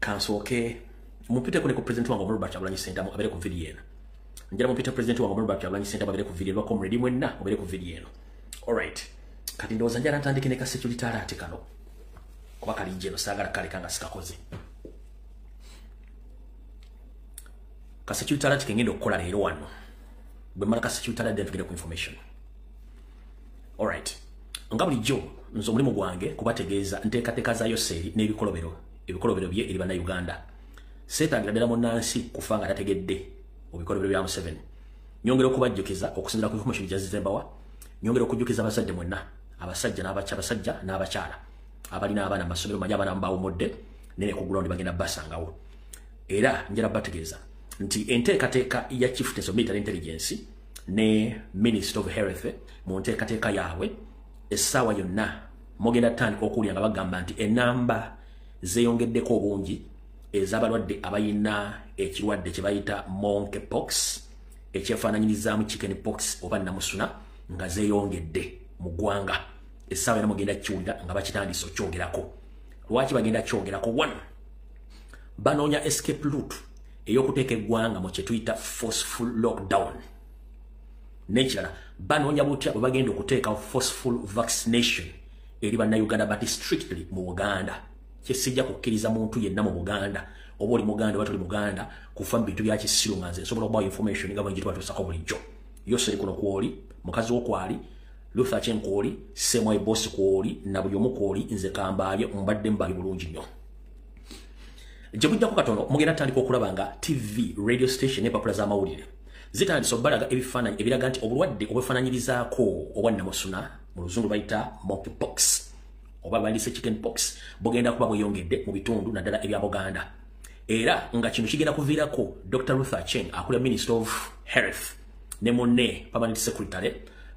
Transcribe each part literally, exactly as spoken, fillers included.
kansooke mupite ku ne ku president wange Robert Kyagulanyi Ssentamu abere ku video eno. Njala mupite president wange Robert Kyagulanyi Ssentamu abere ku video lwa comrade mwenna abere ku video eno. Alright. Kati ndowooza njala ntandike ne ka security alert kano. Kuba kalijje no saagala kale kanga sikakoze. Ka security alert kengendo okukola leero wano. Bwe mala ka security alert tugenda ku information. Alright. Nga bulijjo nzo mulimu gwange kubategeeza nteekateeka za Yoseri n'ebikolobero ebikolobero bye eri bannayuganda. Seetaagira ddala munnansi kufa nga tategedde obikolobero bya Museveni. Nyongera okubajjukiza okusinziira ku information gyazizembawa. Nyongera okujjukiza abazadde mwenna abasajja n'abakyala abasajja n'abakyala abalina abaana mu masomero manyi abaana mbawumudde nene ku ground bagenda basangawo. Era njera bategeeza nti enteekateeka ya Chieftains of Military Intelligence ne Minister of Health mu nteekateeka yaabwe essaawa yonna mugenda tandika okuwulira nga bagamba nti enamba zeeyongeddeko obungi ez'abalwadde abayina ekirwadde kye bayita monkeypox ekyefaananyirizaamu chickenpox oba namusuna nga zeeyongedde mu ggwanga. Essaawa yonna mugenda kiwulira nga bakitandise okyogerako. Lwaki bagenda kyogerako? One, banoonya escape route ey'okuteeka eggwanga mu kye tuyita forceful lockdown. N'ekirala banoonya butya bwe bagenda okuteeka forceful vaccination eri bannayuganda but strictly mu Buganda. Kyesijja kukkiriza muntu yenna mu Buganda oba oli Muganda oba toli Muganda kufa mu bintu bya kisiru nga nze nsobola okubawa information nga bwe njitwa tusako bulijjo. Yoseri kuno kwoli, mukazi wo kwali, Luther Chen kwoli, Semoy Boss kwoli, na buli omu kwoli, nze Kambaaye mbadde mbali bulungi nnyo. Gye bujjako katono mugenda tandika okulaba nga T V radio station empapula z'amawulire zitandise obbalaga ebifaananyi ebiraga nti obulwadde obwefaananyirizaako obwa namusuna mu luzungu bayita monkeypox oba bandise chickenpox bugenda kuba bweyongedde mu bitundu naddala ebya Buganda. Era nga kino kigenda kuviirako Doctor Luther Chen akulira Minister of Health ne munne Permanent Secretary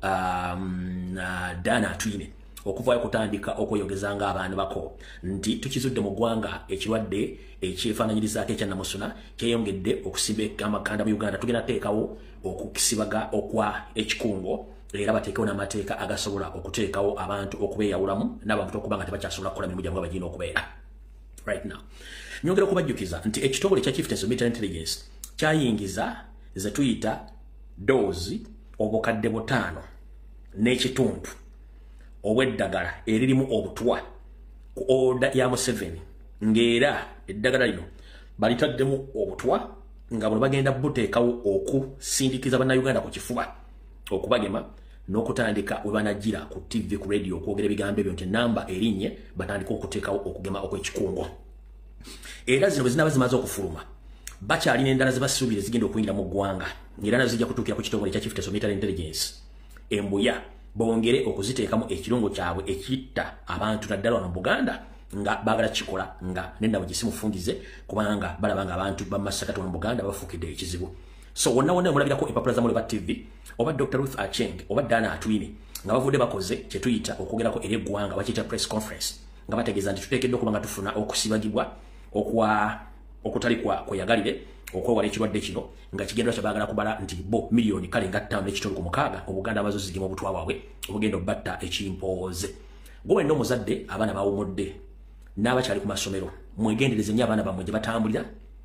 um, uh, Dana Atwine okuvaayo kutandika okweyogezanga abaana bako nti tukizudde mu ggwanga ekirwadde ekyefaananyirizaako ekya namusuna kyeyongedde okusimba amakanda mu Uganda. Tugenda teekawo okukisibaga okwa ekikungo era bateekewo n'amateeka agasobola okuteekawo abantu okubeeyawulamu n'abantu okuba nga tebakyasobola kukola mirimu gyabwe bagirina okubeera. Right now nyongera okubajjukiza nti ekitongole kya Chieftains of Military Intelligence kyayingiza ze tuyita doozi obukadde butaano n'ekitundu obw'eddagala eririmu obutwa ku oda ya Museveni ng'era eddagala lino balitaddemu obutwa nga bwe bagenda buteekawo okusindikiza bannayuganda ku kifuba okubagema n'okutandika we banajjira ku T V ku radio okwogera ebigambo ebyo nti namba erinye batandika okuteekawo okugema okw'ekikungo. Era zino bwe zinaba zimaze okufuluma bakyalina endala ze basuubire zigenda okuyingira mu ggwanga ng'era nazo zijja kutuukira ku kitongole kya Chieftains of Military Intelligence embuya bongere okuziteekamu ekirungo kyabwe ekitta abantu naddala wano mu Buganda nga baagala kikola nga nennawe gisimufungize kubanga balaba nga abantu bamasakati wano mu Buganda bafukidde ekizibu. So wonna wonna mulabirako empapula za Muleba T V oba Doctor Ruth Acheng oba Dana Atwine nga bavudde bakoze kye tuyita okwogerako eri eggwanga bakiyita press conference nga bategeeza nti tuteekeddwa okuba nga tufuna okusibagibwa okwa okutali kwa kweyagalire okwewala ekirwadde kino nga kigendera kyabaagala kubala nti bo miliyoni kale nga ttaano n'ekitolo ku mukaaga Obuganda amaze zigema obutwa bwabwe obugenda obbatta ekimpooze. Gwe wenna omuzadde abaana bawumudde n'abakyali ku masomero mwegendereze nnyo abaana bammwe gye batambulira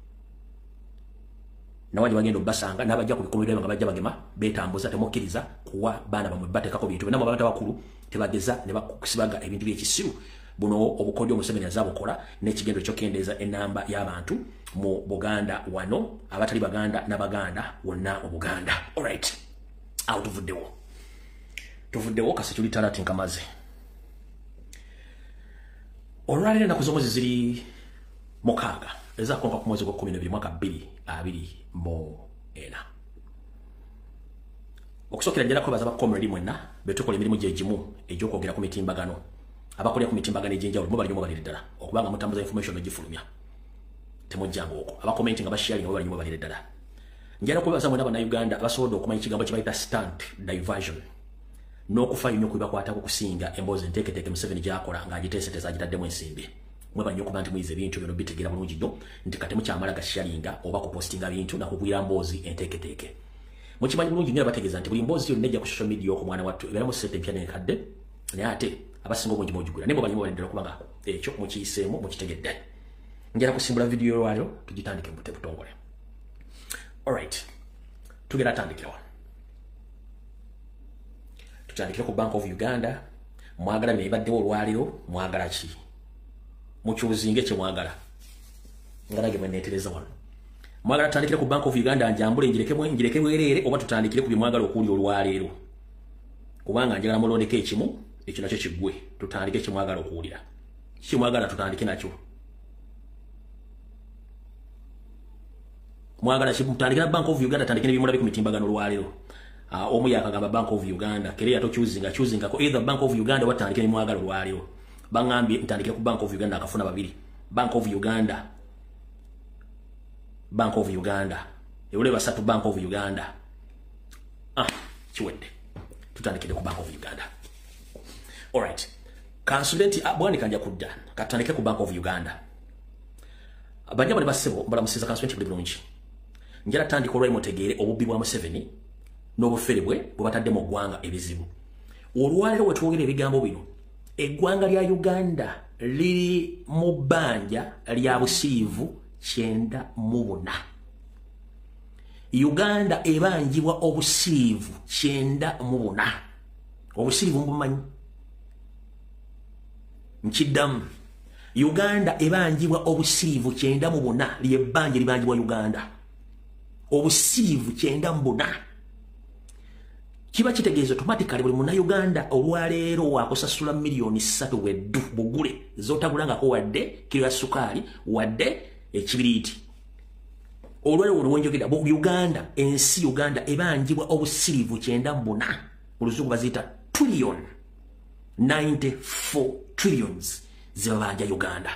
nawaje bagenda obbasanga n'abajja ku bikomero nga bajja bagema beetambuza temukkiriza kuwa baana bammwe bateekako bintu benna mu abantu abakulu tebageza ne bakusibaga ebintu by'ekisiru buno obukodyo Museveni azabukola n'ekigendo ky'okendeeza ennamba y'abantu mu Buganda wano abatali Baganda n'Abaganda wonna mu Buganda. Alright, awo tuvuddewo tuvuddewo kasi tuli talati nkamaze. Olwaliro ennaku z'omwezi ziri mukaaga ezakonka ku mwezi gwa kkumi n'ebiri mwaka bbiri abiri mu ena. Okusookera njala kwebaza bakomredi mwenna betukola emirimu gye gimu egy'okwogera ku mitimbagano abakolera ku mitimbagano egy'enjawulo mu bali nyo balire ddala okubanga mutambuza information ogifulumya temujjanga okwo abakomenti nga basharinga bali nyo balire ddala. Njala kwebaza mwenna bannayuganda abasobodde okumanya ekigambo kye bayita stunt diversion n'okufaayo nnyo kubibakwatako kusinga emboozi enteeketeeke Museveni gy'akola ng'agiteeseteza agitaddemu ensimbi. Mweba nnyo okuba nti muyize ebintu byonna bitegeera bulungi nnyo nti kati mukyamala gasharinga oba kupostinga bintu nakugwira mboozi enteeketeeke. Mukimanyi bulungi nnyo bategeeza nti buli mboozi yonna ejja ku social media ku mwana wattu ebeeramu ssente empya n'enkadde naye ate abasinga obungi mugigula naye mubanyi mubalindira okubanga ekyo mukiyiseemu mukitegedde Njera kusimbula video lwalyo tugitandike mbute butongole. Alright. Tugera tandikewa. Tutandikira ku Bank of Uganda. Mwagala nebaddewo olwaliro mwagala ki? Mukyuzinge kye mwagala. Ngalage mwenetereza wano. Mwagala tutandikire ku Bank of Uganda njambule njireke mwe njireke bwerere oba tutandikire ku byemwagala okuli olwaliro. Kubanga njagala mulondeke ekimu ekyo nakyo kiggwe. Tutandike kye mwagala okuwulira. Kye mwagala tutandike nakyo. Mwagala ki mutandikira Bank of Uganda tandikire bimulabe ku mitimbagano olwaliro. Uh, omu yakagamba Bank of Uganda kere yato choosing choosing ko either Bank of Uganda watandikire mwagala olwaliro. Bangambye ntandikire ku Bank of Uganda akafuna babiri. Bank of Uganda Bank of Uganda. Eule basatu Bank of Uganda. Ah, chiwende. Tutandikire ku Bank of Uganda. Alright. Consultant abwani kanja kudda. Katandikire ku Bank of Uganda. Abanya bali basebo balamusiza consultant buli bulungi. Njala tandiko lwa motegere obubbi bwa Museveni n'obuferebwe bwatadde mu ggwanga ebizibu. Olwaliro wetwogera ebigambo bino. Eggwanga lya Uganda liri mu bbanja lya busiivu kyenda mu buna. Uganda ebanjibwa obusiivu kyenda mu buna. Obusiivu mbumanyi. Nkiddamu. Uganda ebanjibwa obusiivu kyenda mu buna ly'ebbanja libanjibwa Uganda. Obusiivu kyenda mu buna. Kiba kitegeeza automatically buli muna Uganda olwaleero wakusasula milioni ssatu weddu bugule zotagulangako wadde kilo ya sukali wadde ekibiriiti. Olwaleero olwenjogera bo Uganda ensi Uganda ebanjibwa obusiivu kyenda mu buna oluzungu baziyita trillion ninety-four trillions zibabanja Uganda.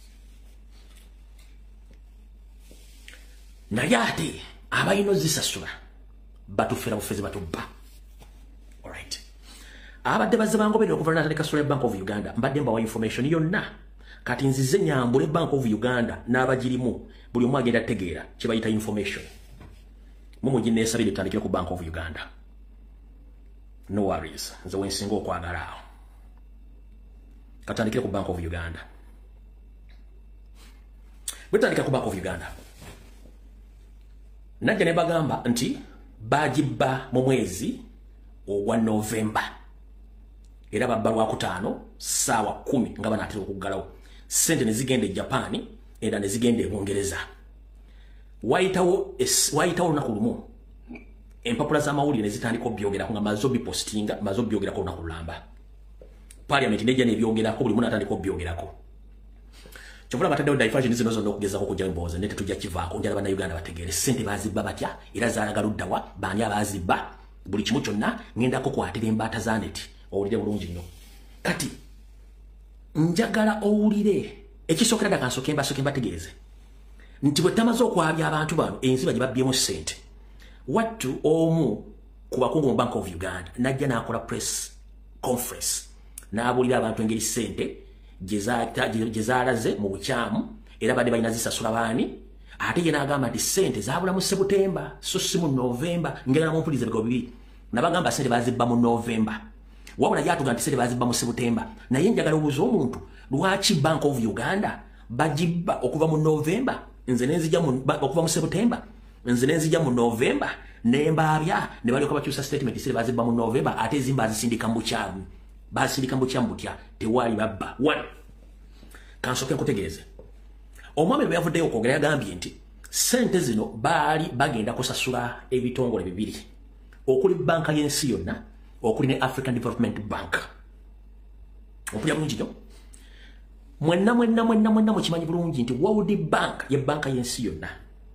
Naye ate abayino zisasula batufera bufezi batubba. Alright. Abadde bazabango bene okuva natandika sula Bank of Uganda mbadde mbawa information yonna kati nzize nyambule Bank of Uganda n'abagirimu buli omu agenda tegeera kye bayita information. Mumu ginneesabire tutandikire ku Bank of Uganda. No worries. Nze wensinga okwagala awo. Katandikire ku Bank of Uganda. Bwetandikira ku Bank of Uganda. Najja ne bagamba nti bagibba mu mwezi ogwa November. Era babba lwa kutaano saawa kumi nga banaatera okuggalawo. Sente ne zigenda e Japan era ne zigenda e Bungereza. Wayitawo wayitawo olunaku lumu empapula z'amawulire ne zitandika obyogerako nga mazo bipostinga mazo byogerako olunaku lulamba. Parliament nejja nebyogerako buli mundu atandika obyogerako. Kyovula bataddewo diversion zino zonna okugezako okujja emboozi ne tetujja kivaako njala bana Uganda bategeere ssente bazibba batya era zaalaga luddawa baani abazibba buli kimu kyonna ngendako kwatira embaata za neti owulire bulungi nnyo. Kati njagala owulire ekisookera ddaka nsooke mbasooke mbategeeze nti bwe tamaze okwabya abantu bano enziba gye babbyemu ssente wattu omu ku bakungu mu Bank of Uganda najja n'akola press conference n'abuulira abantu engeri ssente gye zaalaze mu bukyamu era badde balina zisasula baani ate ye n'agamba nti ssente zaabula mu Sebutemba so si mu Novemba ngera mu mpuliriza bigo bibiri nabagamba ssente bazibba mu Novemba wabula yatuga nti ssente bazibba mu Sebutemba naye njagala obuuza omuntu lwaki Bank of Uganda bagibba okuva mu Novemba nze nenzija okuva mu Sebutemba nze nenzija mu Novemba nembaabya ne balyoka bakyusa statement ssente bazibba mu Novemba ate ezimba azisindika mu bukyamu basindika mu bukyamu butya tewali babba one kansoke nkutegeeze omwami bwe yavuddeyo okwogera yagambye nti ssente zino baali bagenda kusasula ebitongole bibiri okuli banka y'ensi yonna okuli ne African Development Bank. Ompulya bulungi nnyo mwenna mwenna mwenna mwenna mukimanyi bulungi nti World Bank ye banka y'ensi yonna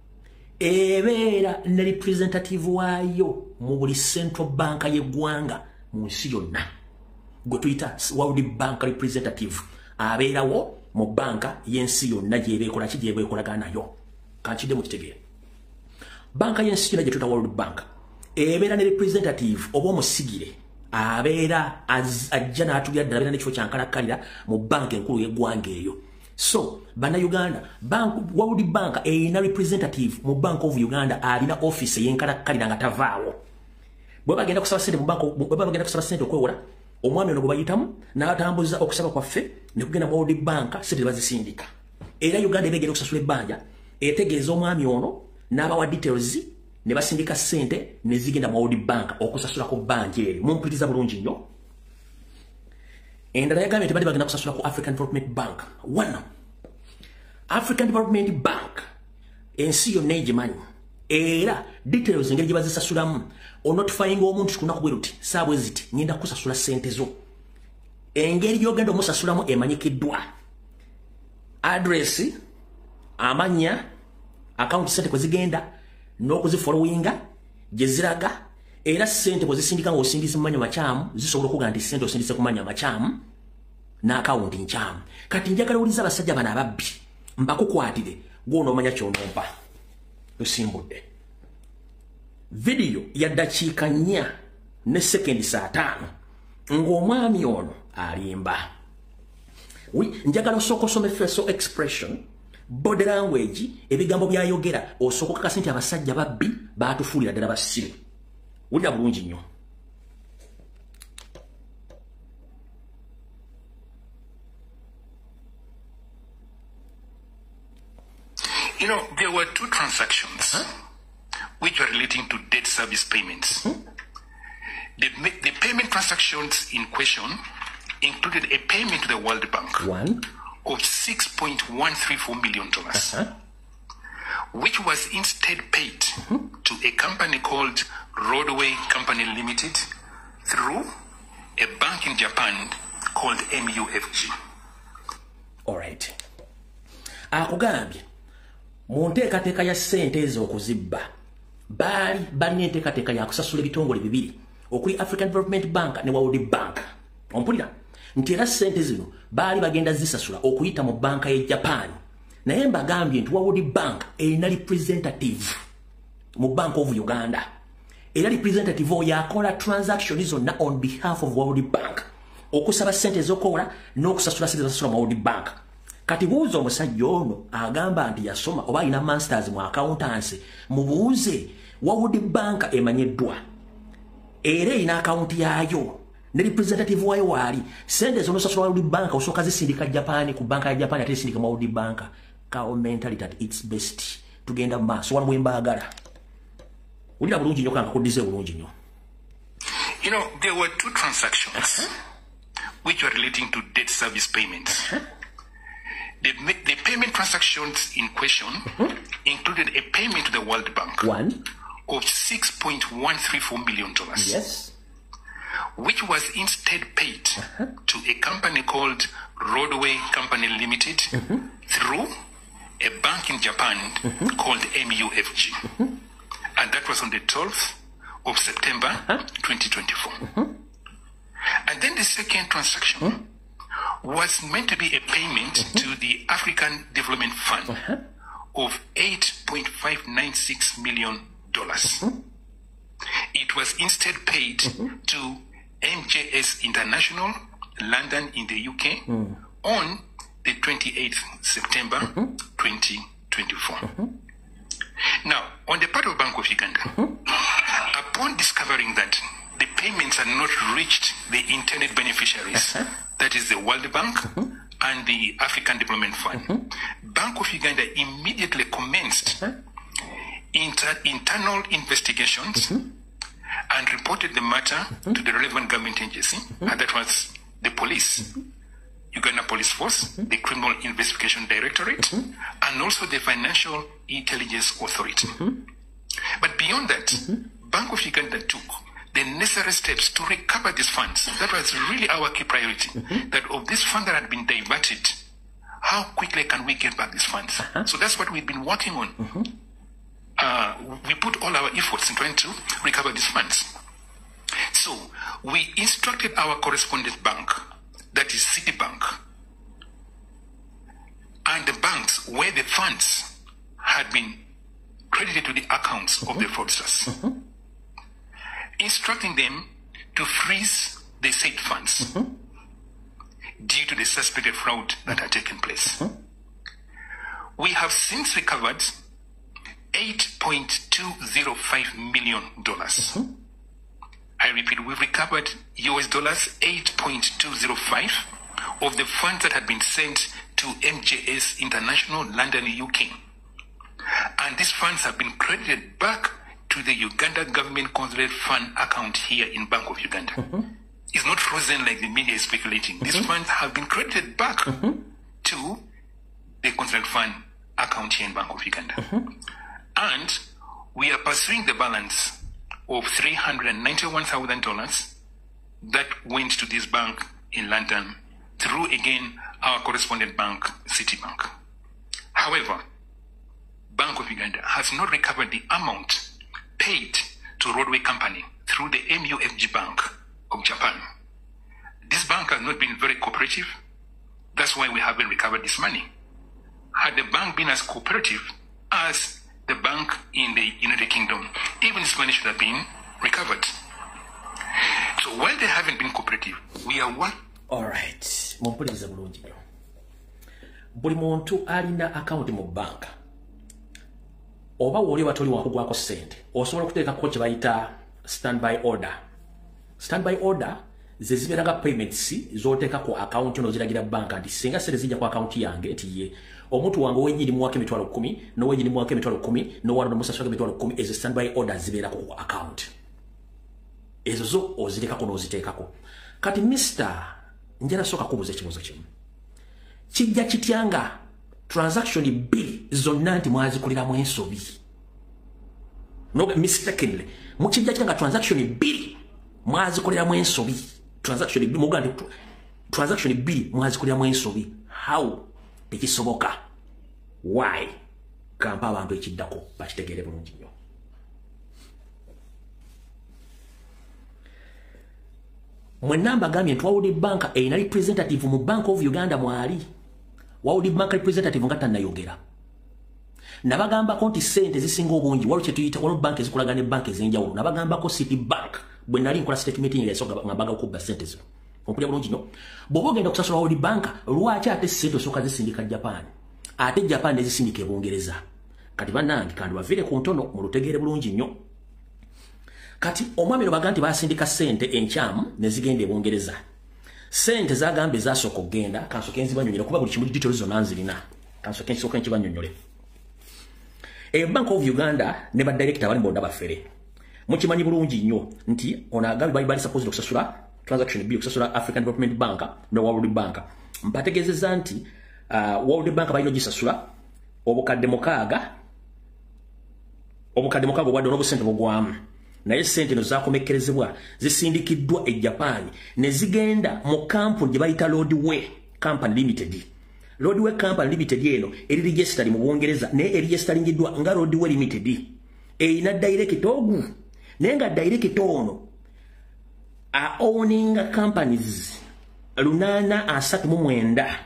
ebeera ne representative waayo mu buli central bank y'eggwanga mu nsi yonna gwe tuyita World Bank representative abeerawo mu banka y'ensi yonna gy'ebeekola ki gy'ebeekolagana nayo kankidde mu kitegeere. Banka y'ensi yonna gye tuyita World Bank ebeera ne representative oba omusigire abeera ajja n'atulira ddala abeera n'ekifo kyankalakkalira mu banka enkulu y'eggwanga eyo. So bana Uganda bank World Bank eyina representative mu Bank of Uganda alina office y'enkalakkalira nga tavaawo bwe bagenda kusaba ssente mu banka bwe bagenda kusaba ssente okwewola omwami ono bwe bayitamu n'atambuza okusaba kwaffe ne kugenda mu World Bank ssente bazisindika era Uganda ebegera okusasula ebbanja etegeeza omwami ono n'abawa details ne basindika ssente ne zigenda mu World Bank okusasula ku bbanja eri mumpuliriza bulungi nnyo endala yagambye nti bali bagenda kusasula ku African Development Bank one African Development Bank ensi yonna egimanyi era details engeri gye bazisasulamu onotifying omuntu kunaku bwe ruti saabwe ziti ngenda kusasula ssente zo engeri gy'ogenda omusasulamu emanyikiddwa address amanya account sente kwe zigenda n'okuzifollowinga gye ziraga era ssente bwe zisindika ng'osindise mu manya makyamu zisobola okuga nti ssente osindise ku manya makyamu n'akawunti nkyamu kati njagala uliza abasajja bano ababbi mbakukwatire gw'onoomanya ky'onompa lusimbudde video ya dakiika nnya ne sekendi saa taano ng'omwami ono alimba wi njagala osooka osome facial expression body language ebigambo byayogera osooka okakasa nti abasajja babbi baatufuulira ddala basiru wulira bulungi nnyo You know, there were two transactions huh? which were relating to debt service payments. Hmm? The, the payment transactions in question included a payment to the World Bank One. of six point one three four million dollars, uh-huh. which was instead paid mm-hmm. to a company called Roadway Company Limited through a bank in Japan called M U F G. All right. Akugambye mu nteekateeka ya ssente ezo okuzibba baali balina enteekateeka ya kusasula ebitongole bibiri okuli African Development Bank ne World Bank ompulira nti era ssente zino baali bagenda zisasula okuyita mu banka ye Japan naye mbagambye nti World Bank erina representative mu Bank of Uganda era representative oyo akola transaction zonna on behalf of World Bank okusaba ssente z'okola n'okusasula ssente zasasula mu World Bank kati buuza omusajja ono agamba nti yasoma oba alina masters mu accountancy mubuuze World Bank emanyiddwa era erina akawunti yaayo ne representative wayo waali sente zonosasula World Bank osooka zisindika Japan ku banka ya Japan ate zisindika mu World Bank kao mentality at its best tugenda mu maaso wano bwembaagala wulira bulungi nnyo kanga kuddize bulungi nnyo. You know, there were two transactions uh-huh. which were relating to debt service payments. Uh-huh. The, the payment transactions in question mm-hmm. included a payment to the World Bank One. of six point one three four million dollars, yes. which was instead paid uh-huh. to a company called Roadway Company Limited mm-hmm. through a bank in Japan mm-hmm. called M U F G. Mm-hmm. And that was on the twelfth of September uh-huh. twenty twenty-four. Mm-hmm. And then the second transaction mm-hmm. was meant to be a payment mm-hmm. to the African Development Fund uh-huh. of eight point five nine six million dollars. Mm-hmm. It was instead paid mm-hmm. to M J S International, London in the U K, mm. on the twenty-eighth of September mm-hmm. twenty twenty-four. Mm-hmm. Now, on the part of Bank of Uganda, mm-hmm. upon discovering that the payments had not reached the intended beneficiaries, uh-huh. that is the World Bank mm-hmm. and the African Development Fund, mm-hmm. Bank of Uganda immediately commenced uh-huh. inter internal investigations mm-hmm. and reported the matter mm-hmm. to the relevant government agency, mm-hmm. and that was the police, mm-hmm. Uganda Police Force, mm-hmm. the Criminal Investigation Directorate, mm-hmm. and also the Financial Intelligence Authority. Mm-hmm. But beyond that, mm-hmm. Bank of Uganda took the necessary steps to recover these funds. That was really our key priority, mm-hmm. that of this fund that had been diverted, how quickly can we get back these funds? Uh-huh. So that's what we've been working on. Mm-hmm. Uh, we put all our efforts in trying to recover these funds. So we instructed our correspondent bank, that is Citibank, and the banks where the funds had been credited to the accounts mm-hmm. of the fraudsters, mm-hmm. instructing them to freeze the said funds mm-hmm. due to the suspected fraud that had taken place. Mm-hmm. We have since recovered eight point two zero five million dollars. Mm-hmm. I repeat, we've recovered U S dollars eight point two zero five of the funds that had been sent to to M J S International, London, U K. And these funds have been credited back to the Uganda Government Consulate Fund account here in Bank of Uganda. Mm-hmm. It's not frozen like the media is speculating. Mm-hmm. These funds have been credited back mm-hmm. to the Consulate Fund account here in Bank of Uganda. Mm-hmm. And we are pursuing the balance of three hundred ninety-one thousand dollars that went to this bank in London through, again, our correspondent bank, Citibank. However, Bank of Uganda has not recovered the amount paid to Roadway Company through the M U F G Bank of Japan. This bank has not been very cooperative. That's why we haven't recovered this money. Had the bank been as cooperative as the bank in the United Kingdom, even this money should have been recovered. So while they haven't been cooperative, we are one. All right. Mumpuliriza bulungi nnyo. Buli muntu alina account mu bank. Oba woli watoli wakugwako sente, osobola okuteekako kye bayita standby order. Standby order ze zibeeraga payments z'oteeka ku account n'oziragira banka nti singa sente zijja ku account yange nti ye omuntu wange ow'ennyini muwako emitwalo kkumi n'ow'ennyini muwako emitwalo kkumi n'owalala n'omusasula emitwalo kkumi ezo standby order zibeerako ku account. Ezo zo ozirekako n'oziteekako. Kati mister njala soka kubuza ekibuzo kimu. Kijja kityanga transaction bbiri zonna nti mwazikuliramu ensobi. No mistakenly. Mukijja kityanga transaction bbiri mwazikuliramu ensobi. Transaction bbiri mugandi transaction bbiri mwazikuliramu ensobi. How? Tekisoboka. Why? Kampa abantu ekiddako bakitegeere bulungi nnyo. Mwenamba gambye nti World Bank eyina representative mu Bank of Uganda mwali. World Bank representative nga tannayogera. Nabagambako nti sente zisinga obungi waliwo kye tuyita World Bank ezikolagana ne bank ez'enjawulo. Nabagambako Citibank bwe nali nkola statement ya yasoga ngabaga okubba sente zino. Ompulira bulungi nnyo. Bw'oba ogenda okusasula World Bank lwaki ate sente osooka zisindika Japan? Ate Japan ezisindika e Bungereza. Kati bannange kandi baviire ku ntono mu lutegeere bulungi nnyo. Kati omwami baganti basindika sente enkyamu ne zigenda e Bungereza. Sente zagambe zasooka okugenda kansoke nzibanyonyole kuba buli kimu details zonna nzirina. Kansoke nsooka nkibanyonyole. E Bank of Uganda ne ba director bali bonda bafere. Mukimanyi bulungi nnyo nti ono agabi bali bali supposed okusasula transaction bill okusasula African Development Bank ne World Bank. Mpategeezeza nti uh, World Bank balina gisasula obukadde mukaaga obukadde mukaaga obwadde n'obusente bugwamu. Naye sente nozakomekerezebwa zisindikiddwa e Japan ne zigenda mu kampuni gye bayita Roadway Company Limited. Roadway Company Limited eno eri registered mu Bungereza ne eri registeringidwa nga Roadway Limited. Eyina direct ogu nenga direct ono a owning companies lunana asatu mu mwenda.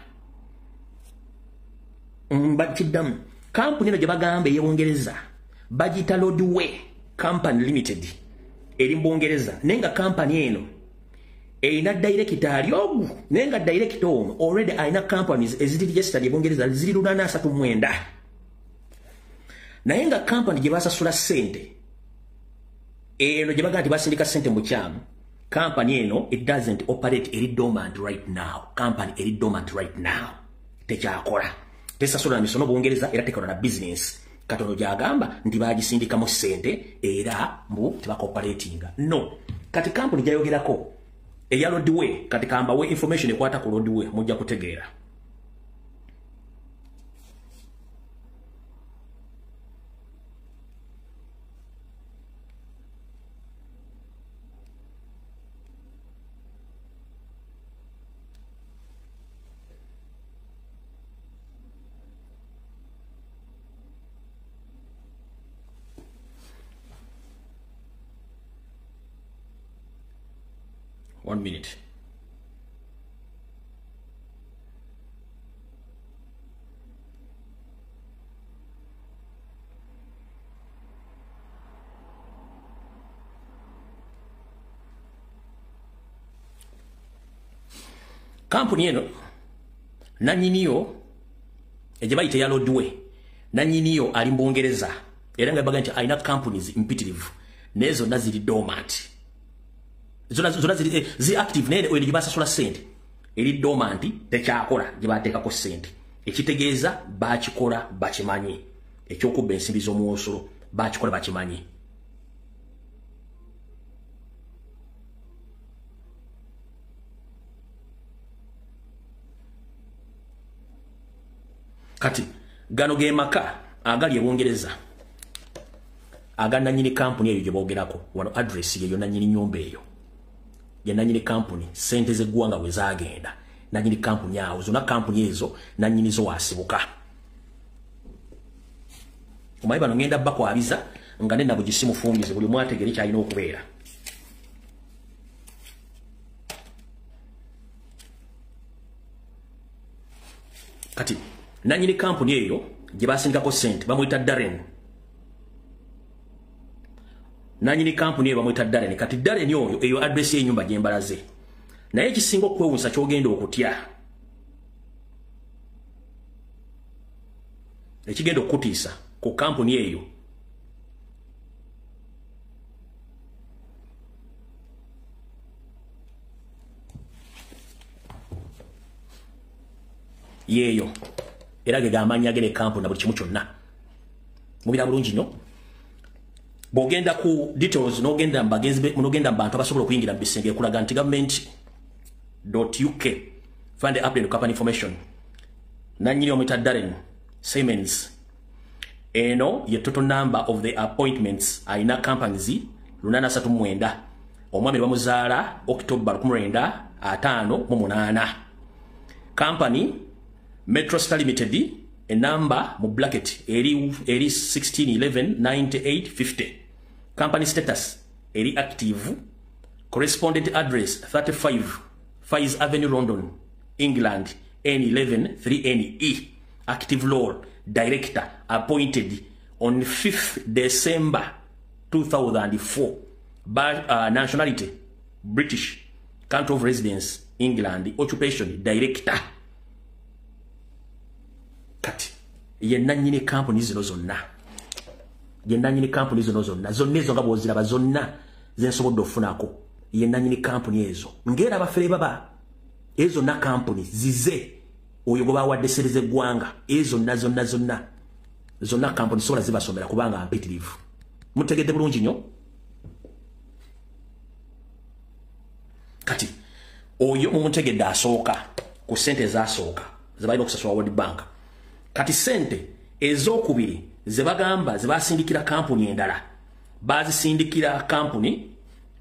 Mbakiddamu kampuni eno gye bagamba ye Bungereza bagita Roadway Company Limited eri Bungereza nenga company eno eina director ali ogu nenga director ono already aina companies eziri registered e Bungereza ziri lunana asatu mwenda. Nayenga company gye basasula sente eno gye bagamba basindika sente mu kyamu. Company eno it doesn't operate eri dormant right now. Company eri dormant right now. Tekyakola. Tesasula na misono Bungereza era tekola na business. Katono gyagamba ndi bagisindika mu sente era mbu tebakoperatinga. No. Kati company gyayogerako eya Roadway kati kamba we information ekwata ku Roadway mujja kutegeera. One minute. Kampuni eno nanyiniyo eje bayite ya Roadway nanyiniyo ali Bungereza era nga baga nti aina companies imperative nezo naziri dormant. Zona zona zi active nene oyo gibasa sola sente eri dormant tekyakola gibateeka ko sente ekitegeeza bakikola bakimanyi ekyokubba ensimbi z'omuwosolo bakikola bakimanyi kati gano ge maka agali ebungereza aga nanyini kampuni eyo gye boogerako wano address yeyo nanyini nyumba eyo ye nanyini kampuni sente z'eggwanga bwe zaagenda nanyini kampuni awo zonna kampuni ezo nanyini zo wasibuka omanyi bano ngenda bakwabiza nga ne nabo gisimufumize buli mwategere kyalina okubeera kati nanyini kampuni eyo gye basindikako sente bamuyita Darren nanyini kampuni eyo bamuyita Darren kati Darren oyo eyo address y'ennyumba gye mbalaze naye ekisinga okwewuusa ky'ogenda okutya ekigenda okutiisa ku kampuni eyo yeeyo era ge gamanyi agene kampuni na buli kimu kyonna mubira bulungi nnyo bw'ogenda ku details n'ogenda mbagenzi n'ogenda mu bantu abasobola okuyingira mu bisenge ekulaga nti government dot U K find the update company information nanyini omuyita Darren Siemens eno ye total number of the appointments alina companies lunana asatu mu mwenda omwami bamuzaala October lukumi lwenda ataano mu munaana company Metro Star Limited a number mu bracket eri eri sixteen eleven ninety-eight fifty company status eri active correspondent address thirty-five Faiz Avenue London England N eleven three N E active law director appointed on fifth December two thousand four by uh, nationality British country of residence England occupation director kati ye nanyini company zino zonna ye nanyini company zino zonna zonna ezo nga bw'oziraba zonna zensobodde okufunako ye nanyini company ezo ngera abafere baba ezo na company zize oyo gwe bawadde sente z'eggwanga ezo na zonna zonna zonna company sobola zibasomera kubanga mpitirivu mutegedde bulungi nnyo kati oyo mumutegedde asooka ku sente ezasooka ze balina okusasula World Bank kati sente ez'okubiri ze bagamba ze basindikira kampuni endala bazisindikira kampuni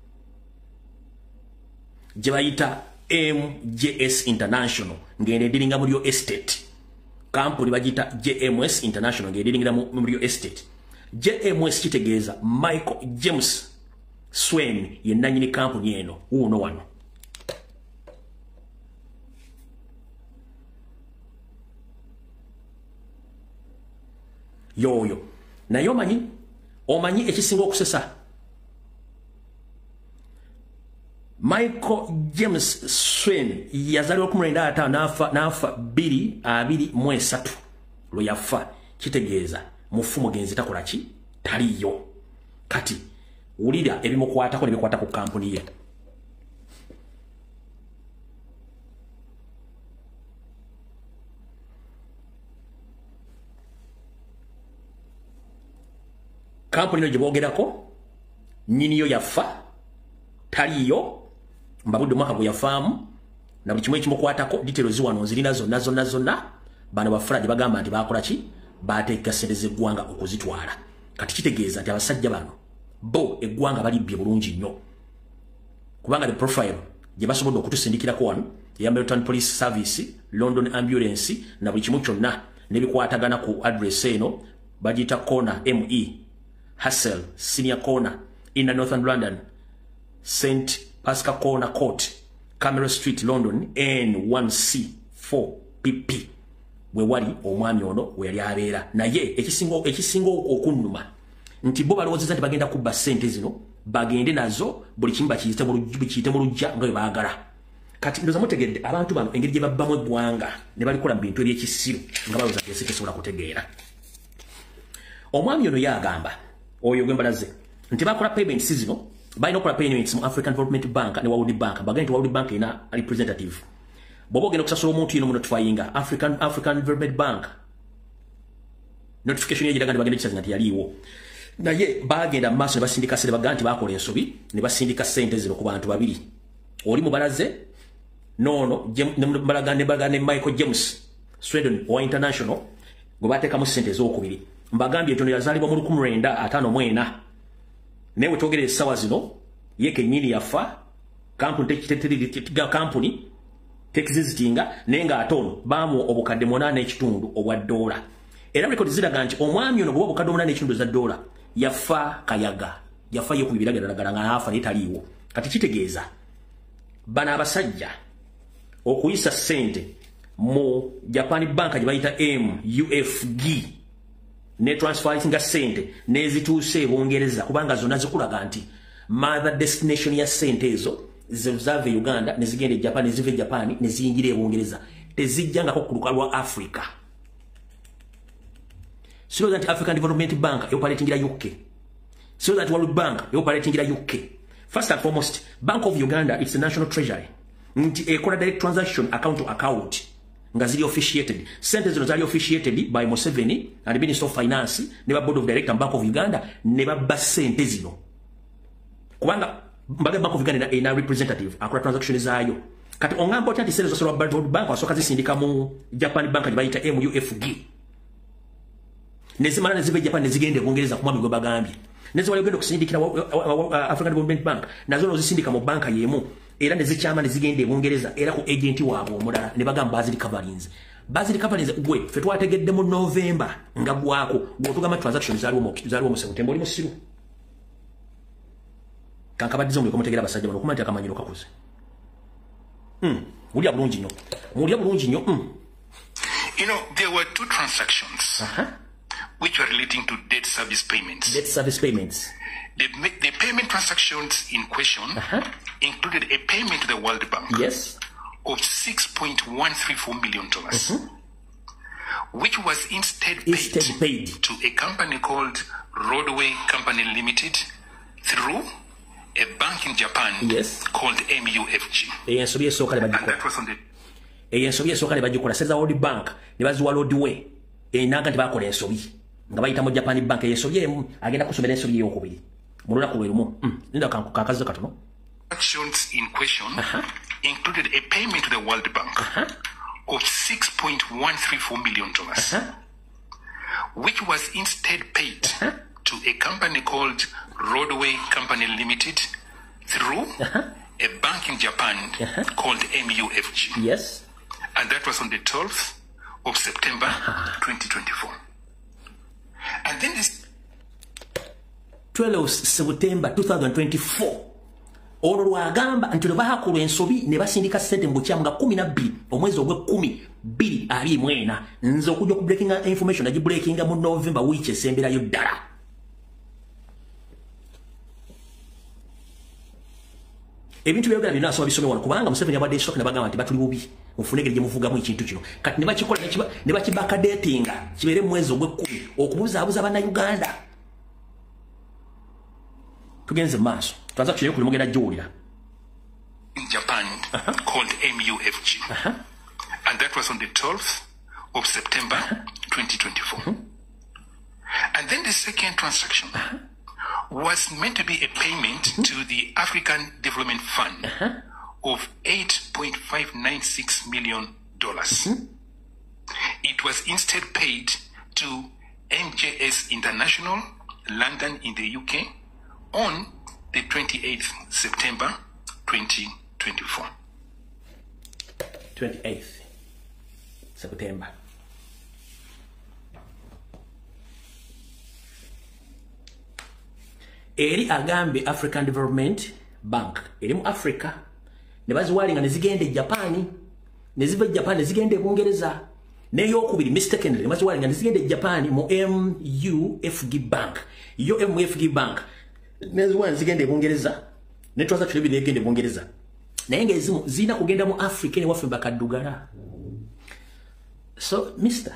gye bayita M J S International ngene ediringa muri yo estate kampuni bagita J M S International ngene ediringa muri yo estate J M S kitegeeza Michael James Swain ye nanyini kampuni eno uno wano yoyo naye omanyi omanyi ekisinga okusesa Michael James Swain yazaliwa ku mwenda ata nafa nafa biri abiri mu esatu lo yafa kitegeeza mufu mugenzi takola ki taliyo kati ulira ebimukwata ko nebikwata ku kampuni ye kampuni no giboogerako nyini yo yafa taliyo mbabudde mwaka gwe yafaamu na buli kimu ekimukwatako details ziwano zirina zonna zonna zonna bano bafula gye bagamba nti bakola ki bateeka sente z'eggwanga okuzitwala kati kitegeeza nti abasajja bano bo eggwanga balibbye bulungi nnyo kubanga the profile gye basobodde okutusindikirako wano eya Melton Police Service London Ambulance na buli kimu kyonna nebikwatagana ku address eno bagiyita corner M E Hassel Senior Corner in Northern London Saint Pascal Corner Court Camera Street London N one C four P P we wali omwami ono we yali abeera naye ekisingo ekisingo okunnuma nti bo balowooza nti bagenda kubba sente zino bagende nazo buli kimu bakiyite mu lujja nga bwe baagala kati ndoza mutegedde abantu bano engeri gye babbamu eggwanga ne balikola mu bintu ebyekisiru nga balowooza nti ensi tesobola kutegeera omwami ono yagamba oyo gwe mbalaze nti bakola payments zino balina okukola payments mu African Development Bank ne World Bank bagenda nti World Bank ina representative bobo geno kusasula omuntu yino notifyinga African African Development Bank notification yegiraga ne bagenda kisazinga tiyaliwo naye bagenda maso ne basindika sele baganti bakola ensobi ne basindika sente zino ku bantu babiri oli mubalaze nono mbalaga ne balaga ne Michael James Sweden wa International go bateka mu sente z'okubiri mbagambye tono yazalibwa mu lukumi lwenda ataano mu ena newe togere sawa zino yeke nyini yafa kampuni tekiteteri kampuni tekizizitinga nenga atono bamu obukadde monane ekitundu obwa dola era record ziraga nti omwami ono bwo obukadde monane ekitundu za dola yafa kayaga yafa yo kubiraga dalagala nga afa netaliwo kati kitegeeza bana abasajja okuyisa sente mu Japan Bank ajibayita M U F G ne transferring sente nezituuse bongereza kubanga zona zikulaga nti mother destination ya sente ezo zizave Uganda nezigende Japan nezive Japan neziyingire bongereza tezijjanga ko kuluka lwa Africa. So that African Development Bank operating in U K. So that World Bank operating in U K. First and foremost, Bank of Uganda, it's the national treasury. Nti ekola direct transaction account to account. Ngazili officiated. Centers are officiated by Museveni and the Minister of Finance, never Board of Directors and Bank of Uganda, never basente zino. Kubanga Bank of Uganda ina representative akola transaction zayo. Kati ongambo tati sales zo World Bank wasoka zisindika mu Japan Bank ajibayita M U F G. Nezimana nezive Japan nezigende bongereza kumwami go bagambye. Nezo wali gendo kusindikira African Development Bank nazo nozisindika mu banka yemu era nezichama nezigende bongereza era ku agent wabo omulala ne bagamba bazili coverings. Bazili coverings gwe fe twategedde mu November nga gwako gwotuga transactions zaliwo mu zaliwo mu September oli musiru. Kankabadizo mu komutegera basajja bano kumanya akamanyiro kakuze. Mm, uli abulungi nyo. Uli abulungi nyo. Mm. You know, there were two transactions. Uh-huh. Which were relating to debt service payments. Debt service payments. The, the payment transactions in question uh-huh. included a payment to the World Bank yes. of six point one three four million dollars, uh-huh. which was instead paid, instead paid to a company called Roadway Company Limited through a bank in Japan yes. called M U F G. And that was on the... Ensobi esoka ne bagikola seza World Bank ne baziwa Roadway enaga tibakola ensobi nga bayita mu Japan Bank ensobi emu agenda kusomera ensobi eyokubiri mulula ku lwerumu nenda kankaza katono. Actions in question uh-huh. included a payment to the World Bank uh-huh. of six point one three four million dollars, uh-huh. which was instead paid uh-huh. to a company called Roadway Company Limited through uh-huh. a bank in Japan uh-huh. called M U F G. Yes. And that was on the twelfth of September uh-huh. twenty twenty-four. And then this twelfth September twenty twenty-four. Ono lwagamba nti lwabakulu ensobi ne basindika sente mu kyamu nga kumi na bbiri omwezi ogwe kumi bbiri abiri mwena nze okujja ku breaking information agi breaking mu November wiiki esemberayo ddala. Ebintu byogera bina asoma bisome wano kubanga Museveni abadde shock ne bagamba nti batuli bubi mufunege lye muvugamu ekintu kino kati ne bakikola ne bakibaka datinga kibere mu mwezi ogwe kumi okubuza abuza bana Uganda. Tugenze maaso transaction yokuli mugenda jolira in Japan uh-huh. called M U F G uh-huh. and that was on the twelfth of September uh-huh. twenty twenty-four. Uh-huh. And then the second transaction uh-huh. was meant to be a payment uh-huh. to the African Development Fund uh-huh. of eight point five nine six million dollars. Uh-huh. It was instead paid to M J S International, London in the U K, on the twenty-eighth of September twenty twenty-four. twenty-eighth September. Eri agambe African Development Bank. Eri mu Africa. Ne baziwalinga ne zigende Japan. Ne zive Japan ne zigende Bungereza. Ne yokubiri mistakenly ne baziwalinga ne zigende Japan mu M U F G Bank. Yo M U F G Bank. Neziwa zigende Bungereza. Ne transaction bi negende Bungereza. Naye ngezimu zina kugenda mu Africa ne wafe bakadugala. So, mister.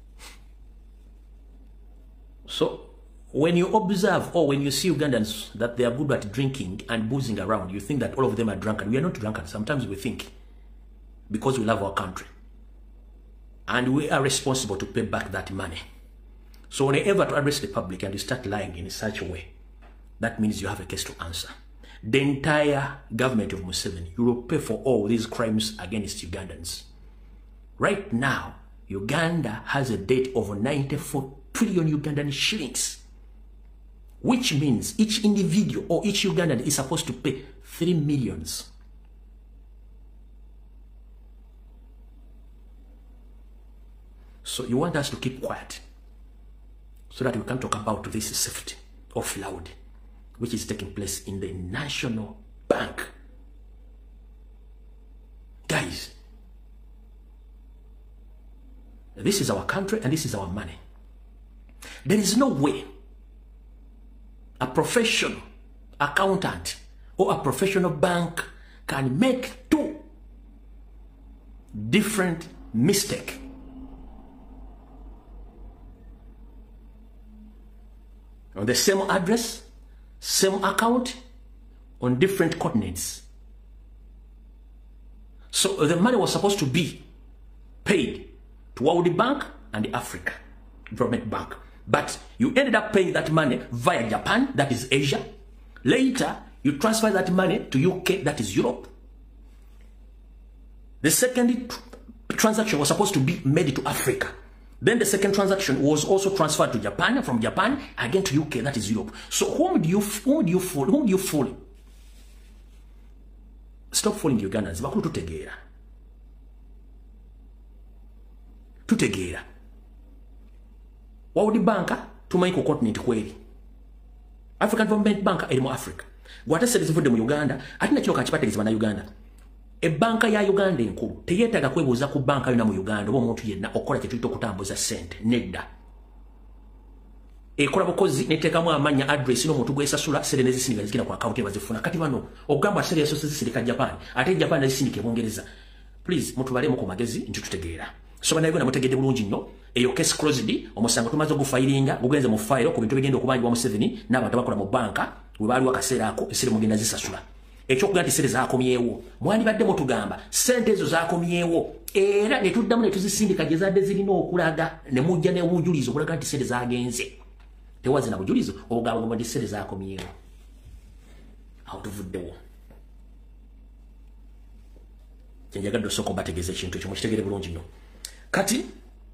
So, when you observe or when you see Ugandans that they are good at drinking and boozing around, you think that all of them are drunken. We are not drunken. Sometimes we think. because we love our country. And we are responsible to pay back that money. So whenever to address the public and you start lying in such a way, that means you have a case to answer. The entire government of Museveni, you will pay for all these crimes against Ugandans. Right now, Uganda has a debt of ninety-four trillion Ugandan shillings, which means each individual or each Ugandan is supposed to pay three millions. So you want us to keep quiet so that we can talk about this safety of loud, which is taking place in the National Bank. Guys, this is our country and this is our money. There is no way a professional accountant or a professional bank can make two different mistakes. On the same address, same account, on different coordinates. So the money was supposed to be paid to World Bank and the Africa Development Bank. But you ended up paying that money via Japan, that is Asia. Later, you transfer that money to U K, that is Europe. The second transaction was supposed to be made to Africa. Then the second transaction was also transferred to Japan, from Japan again to U K, that is Europe. So whom do you whom do you fool? Whom do you fool? Stop fooling the Ugandans. Bakulu tutegeera. Tutegeera. World Bank tumanyi ku continent kweri. African Development Bank eri mu Africa. Gwata service vudde mu Uganda, ati nakyo kakipategezebwa na Uganda. E banka ya Uganda enkulu teyetaga kwebuuza ku banka yonna mu Uganda oba omuntu yenna okola kye tuyita okutambuza ssente nedda. Ekola bukozi neteekamu amanya address n'omuntu gwesasula sente nezisindika zigenda ku account bazifuna. Kati bano ogamba sente yaso zisindika Japan ate Japan nazisindika e Bungereza. Please mutubalemu ku magezi nti tutegeera. So bana Uganda mutegedde bulungi nnyo eyo case closed omusango tumaze ogufairinga gugenze mu file ku bintu bigenda okubanjibwa mu Museveni n'abantu abakola mu banka we baali wakaseera ako esire mugenda zisasula. Ekyokuga nti sente zaakomyewo mwandibadde mutugamba sente ezo zaakomyewo era ne tuddamu ne tuzisindika gye zadde zirina okulaga ne mujja ne bujulizo okulaga nti sente zaagenze tewaze na bujulizo obugamba ngo ndi sente zaakomyewo awo tuvuddewo. Kyenjagadde osooka bategeeza ekintu ekyo mukitegere bulungi nnyo. Kati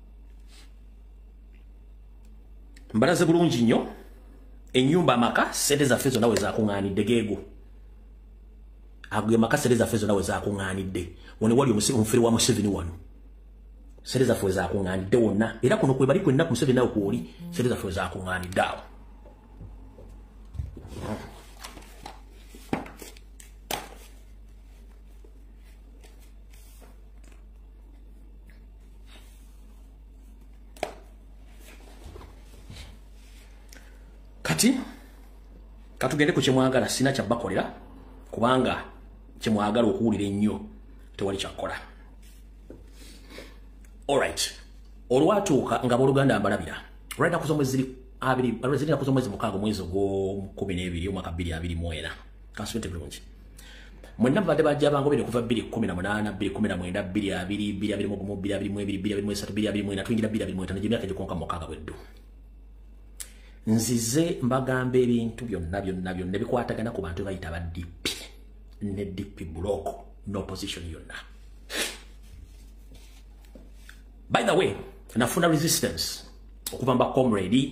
mbalaze bulungi nnyo ennyumba amaka sente zaffe zonna we zaakuŋŋaanidde geego. Aguye makasere za fezo nawe za kunganidde wone wali omufiri wa Museveni wano sere za fezo za kunganidde wonna era kuno kwe bali kwenna ku Museveni nawe kuoli sere za fezo za kunganidde awo. Kati katugende ku kyemwagala sina kyabakolera kubanga kyemwagala okuwulira ennyo tewali kyakola. Alright, olwatuuka nga booluganda mbalabira lwalina kuza omwezi abiri zirina kuza omwezi mukaaga omwezi ogw'ekkumi n'ebiri omwaka bbiri abiri mu ena kansubete bulungi mwenna mubadde bajja bangobere okuva bbiri kkumi na munaana bbiri kkumi na mwenda bbiri abiri bbiri abiri mu gumu bbiri abiri mu ebiri bbiri abiri mu esatu bbiri abiri mu ena tuyingira bbiri abiri mu etaano gy'emyaka gikonka mu mukaaga bweddu. Nzize mbagamba ebintu byonna byonna byonna ebikwatagana ku bantu bayita ba D P ne D P block no opposition yonna. By the way, nafuna resistance okuva mba comrade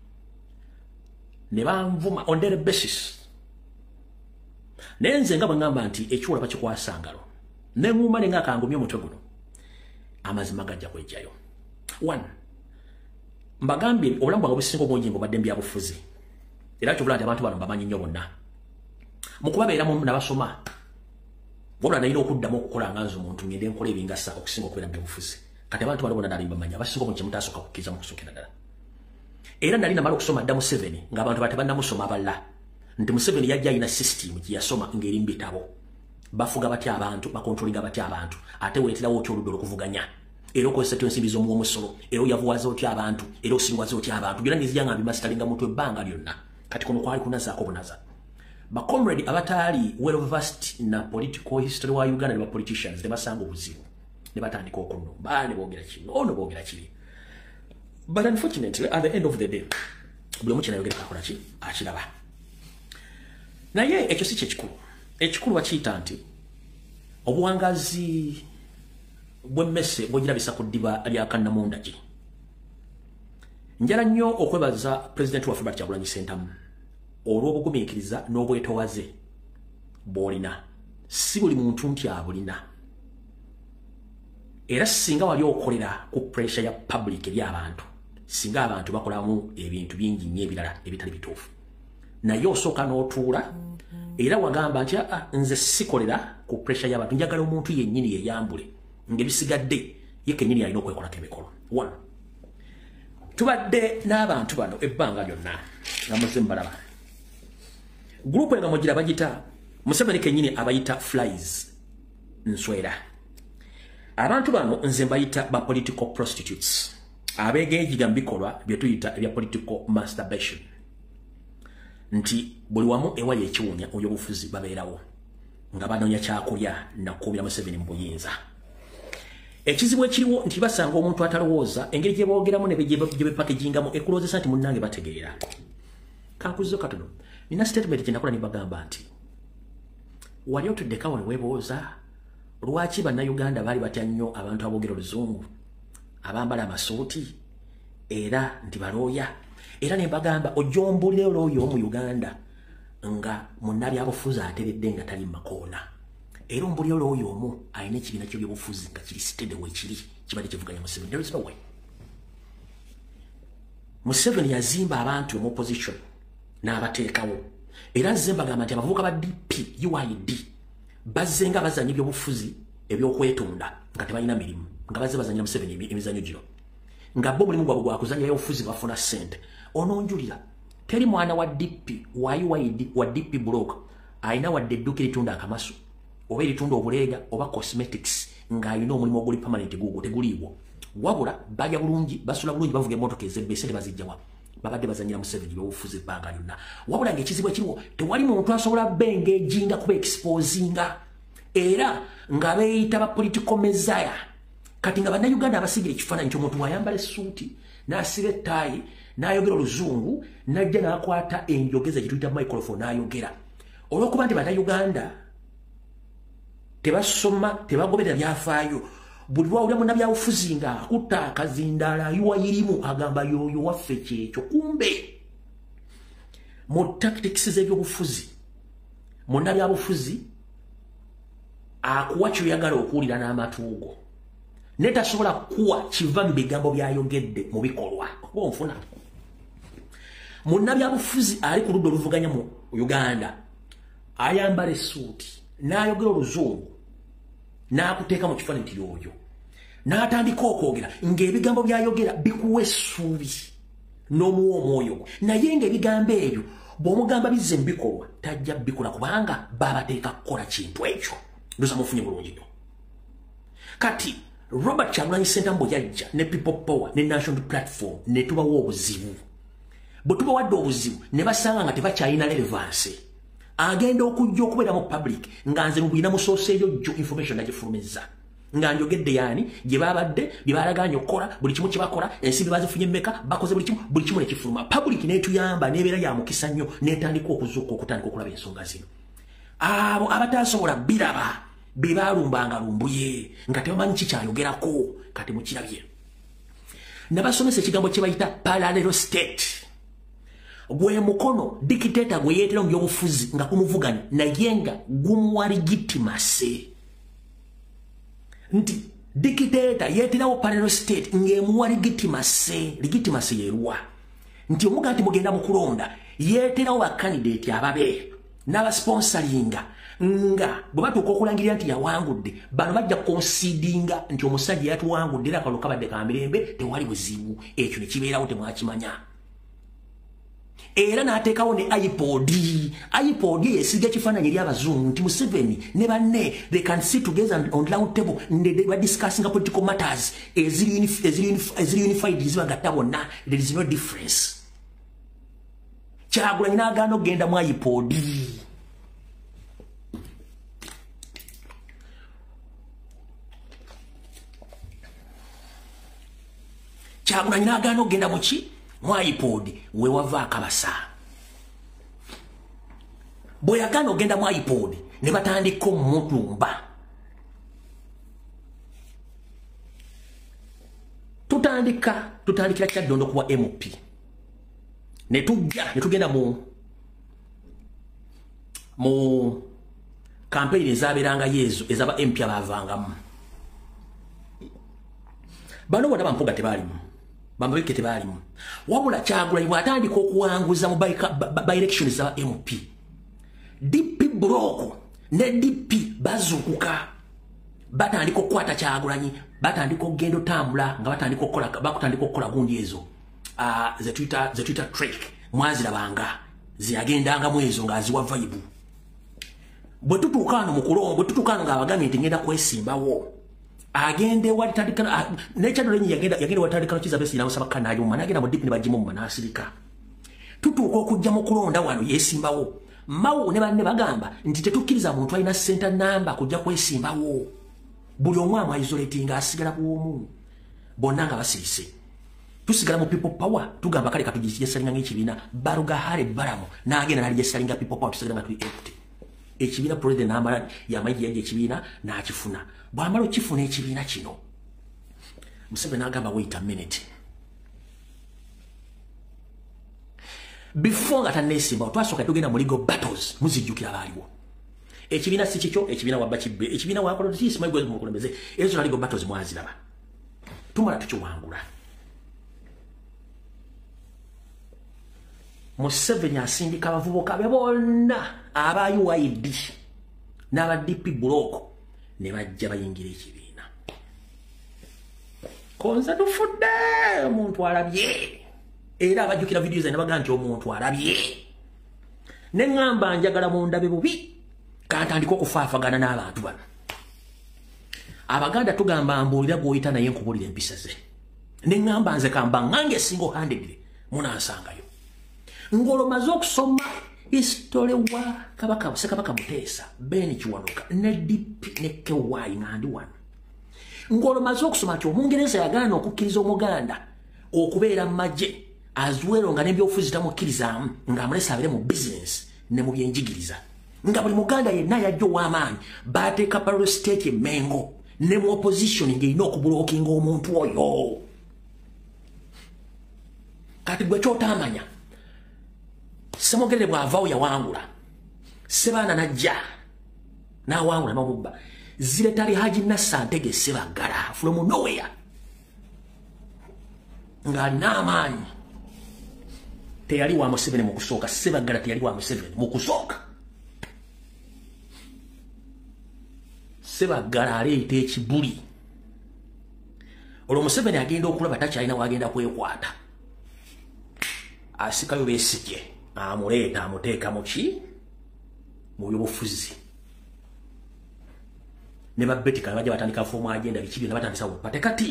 ne banvuma on daily basis. Nenze nga bangamba nti ekyula bakikwasangalo ne nguma ne ngakangumye omutwe guno amazima gajja kwejjayo. One, mbagambye obulamu bwange obusinga obungi mbubadde mbya bufuzi era kyobula nti abantu bano bamanyi nnyo bonna mu kubabeeramu nabasoma wabula nayina okuddamu okukola nga nze omuntu ngende nkola ebingasa okusinga okubeera mbya bufuzi. Kati abantu bano bonna nali mbamanya abasinga obungi mutaasooka kukkiriza mu kusookera ddala. Era nali namala okusoma dda Museveni ng'abantu bate bannamusoma aballa nti Museveni yajja alina system gye yasoma ng'eri mu bitabo bafuga batya abantu bakontrolinga batya abantu ate weeterawo otya oludda olukuvuganya era okozesa tyo ensimbi z'omuwomusolo era oyavuwaza otya abantu era osinwaza otya abantu byonna nizija nga bimasitalinga mutwe ebbanga lyonna. Kati kuno kwali kunazaako bunaza. Bacomrade abataali well versed na political history wa Uganda ne ba politicians ne basanga obuzibu ne batandika okunumba ne boogera kino ono boogera kiri. But unfortunately at the end of the day buli omu kinayogera kakola ki akiraba. Naye ekyo si kyekikulu. Ekikulu bakiyita nti obuwangazi bw'emmese bw'ogirabisa ku ddiba lya kannamundagi. Njala nnyo okwebaza President waffe Robert Kyagulanyi Ssentamu olw'obugumiikiriza n'obwetowaze bw'olina. Si buli muntu nti abulina. Era singa wali okolera ku pressure ya public eri abantu, singa abantu bakolamu ebintu bingi nnyo ebirala ebitali bituufu, naye osooka n'otuula era wagamba nti nze sikolera ku pressure y'abantu, njagala omuntu yennyini yeyambule ng'ebisigadde ye kennyini alina okwekolako emikolo. One, tubadde n'abantu bano ebbanga lyonna nga muze mbalaba. Gurupu nga mugira bagita Museveni kennyini abayita flies nswera. Abantu bano nze mbayita ba political prostitutes. Abeegeejiga mu bikolwa bye tuyita ebya political masturbation. Nti buli wamu ewali ekiwunya oy'obufuzi babeerawo nga banoonya kyakulya nakuumya Museveni mu buyinza. Ekizibu ekiriwo nti basanga omuntu atalowooza engeri gye boogeramu ne gye bepakegingamu ekulowozesa nti munnange bategeera. Kankuzizo katono. Nina statement gye nakola ne bagamba nti wali otuddeka wano weebooza lwaki bannayuganda baali batya nnyo abantu aboogera oluzungu abambala amasuuti era nti balooya. Era ne bagamba ojombulire olwoyo mu Uganda nga munnabyabufuzi ateredde nga tali makoona. Era ombulire olwoyo omu alina ekibiina ky'ebyobufuzi nga kiri sitede weekiri kibadde kivuganya Museveni. There is no way. Museveni yazimba abantu mu opposition n'abateekawo. Era nze mbagamba nti abavubuka ba D P U I D bazze nga bazanya ebyobufuzi ebyokwetonda nga tebalina mirimu nga bazze bazanyira Museveni emizanyo gino nga bo mulimu gwabwe gwa kuzanya ebyobufuzi bafuna ssente. Ononjulira teri mwana wa D P wa U I D wa D P block alina wadde edduuka eritunda akamasu oba eritunda obuleega oba cosmetics ng'alina omulimu oguli permanent guugwo teguliiwo. Wabula balya bulungi basula bulungi bavuga emmotoka ez'ebbese tebazijjawa babadde bazanyira Museveni ebyobufuzi ebbanga lyonna. Wabula ng'ekizibu ekiriwo tewali muntu asobola bengejinga kuba exposinga era nga beeyita ba political messiah. Kati nga bannayuganda abasigira ekifaananyi ky'omuntu ayambala essuuti n'asiba ettaayi n'ayogera oluzungu n'ajja n'akwata enjogeza gye tuyita microphone n'ayogera. Olw'okuba nti bannayuganda tebasoma tebagoberera byafaayo, buli lwawulira munnabyabufuzi nga akutta akazindaala yuwayirimu agamba yoyo waffe kyekyo. Kumbe mu tactics z'ebyobufuzi munnabyabufuzi akuwa kyoyagala okuwulira n'amatuugo ne tasobola kuwa kiva mu bigambo byayogedde mu bikolwa. Oba onfuna munnabyabufuzi ali ku ludda oluvuganya mu Uganda ayambala essuuti n'ayogera oluzungu n'akuteeka mu kifaananyi nti yoyo n'atandika okwogera ng'ebigambo byayogera bikuwa essuubi n'omuwa omwoyo gwe, naye ng'ebigambo ebyo bw'omugamba bizze mu bikolwa tajja bikola kubanga baabateeka kukola kintu ekyo. Ndoza mufunye bulungi nnyo. Kati Robert Kyagulanyi Ssentamu bwe yajja ne People Power ne National Platform ne tubawa obuzibu. Bwe tubawadde obuzibu ne basanga nga tebakyalina relevance. Agenda okujja okubeera mu public nga nze mubulina musooseeyo jjo information nagifulumizza. Nga njogedde yaani gye baabadde bye baalagaanye okukola buli kimu kye bakola ensimbi bazifunye mmeka bakoze buli kimu buli kimu ne kifuluma. Public n'etuyamba n'ebeera ya mukisa nnyo n'etandika okuzuuka okutandika okulaba ensonga zino. Abo abatasobola biraba be baalumbanga lumbuye nga tebamanyi kikyayogerako kati mukirabye. Nabasomesa ekigambo kye bayita parallel state. Gwe mukono dictator gwe yeetera mu byobufuzi nga kumuvuganya naye nga gumuwa legitimacy. Nti dictator yeeterawo parallel state ng'emuwa legitimacy. Legitimacy yeruwa nti omuga nti mugenda mu kulonda yeeterawo bakandidate ababe n'abasponsoringa nga bwe batuuka okulangirira nti yawangudde bano bajja konsidinga nti omusajja yatuwangudde era akalulu kabadde ka mirembe tewali buzibu. Ekyo ne kibeerawo temwakimanya. Era n'ateekawo ne iPod. iPod yesiga ekifaananyi eri abazungu nti Museveni ne banne they can sit together on round table ne they discussing political matters eziri eziri unified zibagatta bonna. There is no difference. Kyagulanyi n'agaana okugenda mu iPod. Kyagulanyi n'agaana okugenda mu ki mu iPod we wava akabasa. Bwe yagaana okugenda mu iPod ne batandika omutumba. Tutandika tutandikira Kyaddondo kuwa M P. Ne tujja ne tugenda mu mu campaign ezaberanga yezo ezaba M P abavangamu. Bano bonna bampuga tebalimu. Bambabike tebalimu. Wabula Kyagulanyi bw'atandika okuwanguza mu by election za M P. D P Buloko ne D P bazukuka. Batandika okukwata Kyagulanyi, batandika okugenda otambula nga batandika okukola bakutandika okukola gundi ezo. Ah ze Twitter ze Twitter trick mwazira banga ziyagendanga mu ezo ngaziwa vibe. Bwe tutukano mu kulongo tutukano nga abagambye nti ngenda kwesimbawo. Agende watandika ne Kyagulanyi yagenda yagenda watandika kiza besi nawo sabaka nayo managenda mu D P ne bajimu mu manasirika. Tutuko okujja mu kulonda wano yesimbawo. Mawo ne banne bagamba nti tetukkiriza muntu alina center number kujja kwesimbawo. Buli omwamu isolatinga asigala bwomu. Bonna nga basiise. Tusigala mu people power tugamba kale katujisiye salinga ng'ekibiina Baruga Hare Baramu n'agenda n'ali salinga people power tusigala nga tuli empty. Ekibiina president n'amala yamayi yaje ekibiina n'akifuna. Bw'amala okifuna ekibiina kino. Museveni n'agamba wait a minute. Before nga tanneesimba twasooka tugenda mu legal battles muzijjukira baaliwo. Ekibiina si kikyo ekibiina wabba kibbe ekibiina wakola tisi mayigo mu kulembeze ezo legal battles mwaziraba. Tumala tukiwangula. Museveni asindika abavubuka be bonna aba U I D n'aba D P Buloko ne bajja bayingira ekibiina. Konza tufudde omuntu alabye. Era abajjukira video ze ne bagamba nti omuntu alabye. Ne ngamba njagala mu ndabe bubi kantandika okufaafagana n'abantu bano. Abaganda tugamba mbuulira gw'oyita naye nkubulira empisa ze. Ne ngamba nze kamba ngange single handedly munansangayo. Ngolomaze okusoma history wa Kabaka Ssekabaka Muteesa Ben Kiwanuka ne D P ne K Y ngandi wano. Ngolomaze okusoma kyo Omungereza yagaana okukkiriza Omuganda okubeera mu magye azwero nga n'ebyobufuzi tamukkirizamu ng'amulesa abere mu business ne mu byenjigiriza. Nga buli Muganda yenna yajja ow'amaanyi baateeka palo state Mengo ne mu opposition ng'erina okubulookinga omuntu oyo. Kati gwe ky'otaamanya Semogere bw'avaawo yawangula. Sebaana najja n'awangula n'omubba. Ziretali Haji Nassantege Sebagala from nowhere. Ng'alina amaanyi. Teyali wa Museveni mu kusooka. Sebagala teyali wa Museveni mu kusooka. Sebagala aleeta ekibuli. Olwo Museveni agenda okulaba takyalina wagenda kwekwata. Asikayo Besigye. Amuleeta amuteeka mu ki mu byobufuzi. Ne babbetika bajja batandika foomu agenda biki ne batandisa kupate kati.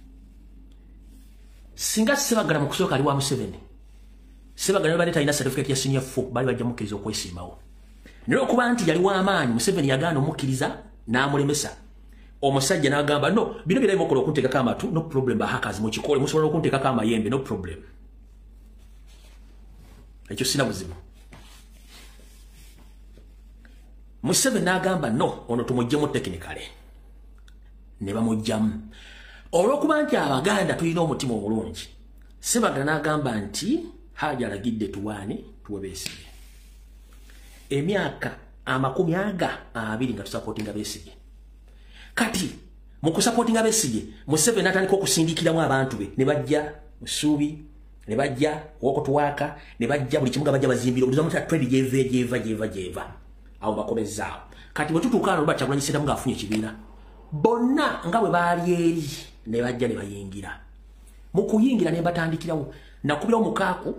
Singa Sebagala mu kusooka ali wa Museveni. Sebagala bali talina certificate ya senior four bali bajja mukkiriza okwesimbawo. Naye okuba nti yali w'amaanyi Museveni yagaana omukkiriza n'amulemesa. Omusajja n'agamba no bino biraimo kola okunteekako amatu no problem bahakazi mu kikole musobola okunteekako amayembe no problem. Ekyo sina buzibu. Museveni n'agamba no ono tumuggyemu technically. Ne bamugyamu. Olw'okuba nti Abaganda tulina omutima omulungi. Sebagala n'agamba nti Haji alagidde tuwaane tuwe Besigye. Emyaka amakumi aga abiri nga tusapootinga Besigye. Kati mu kusapootinga Besigye Museveni n'atandika okusindikiramu abantu be ne bajja Musuubi ne bajja Wokotuwaka ne bajja buli kimu nga bajja bazimbira oluzamu ta trade jeva jeva jeva jeva awo bakomezaawo. Kati bwe tutuukaana olwa Kyagulanyi Ssentamu ng'afunye ekibiina bonna nga bwe baali eri ne bajja ne bayingira. Mu kuyingira ne batandikirawo nakubirawo mukaaku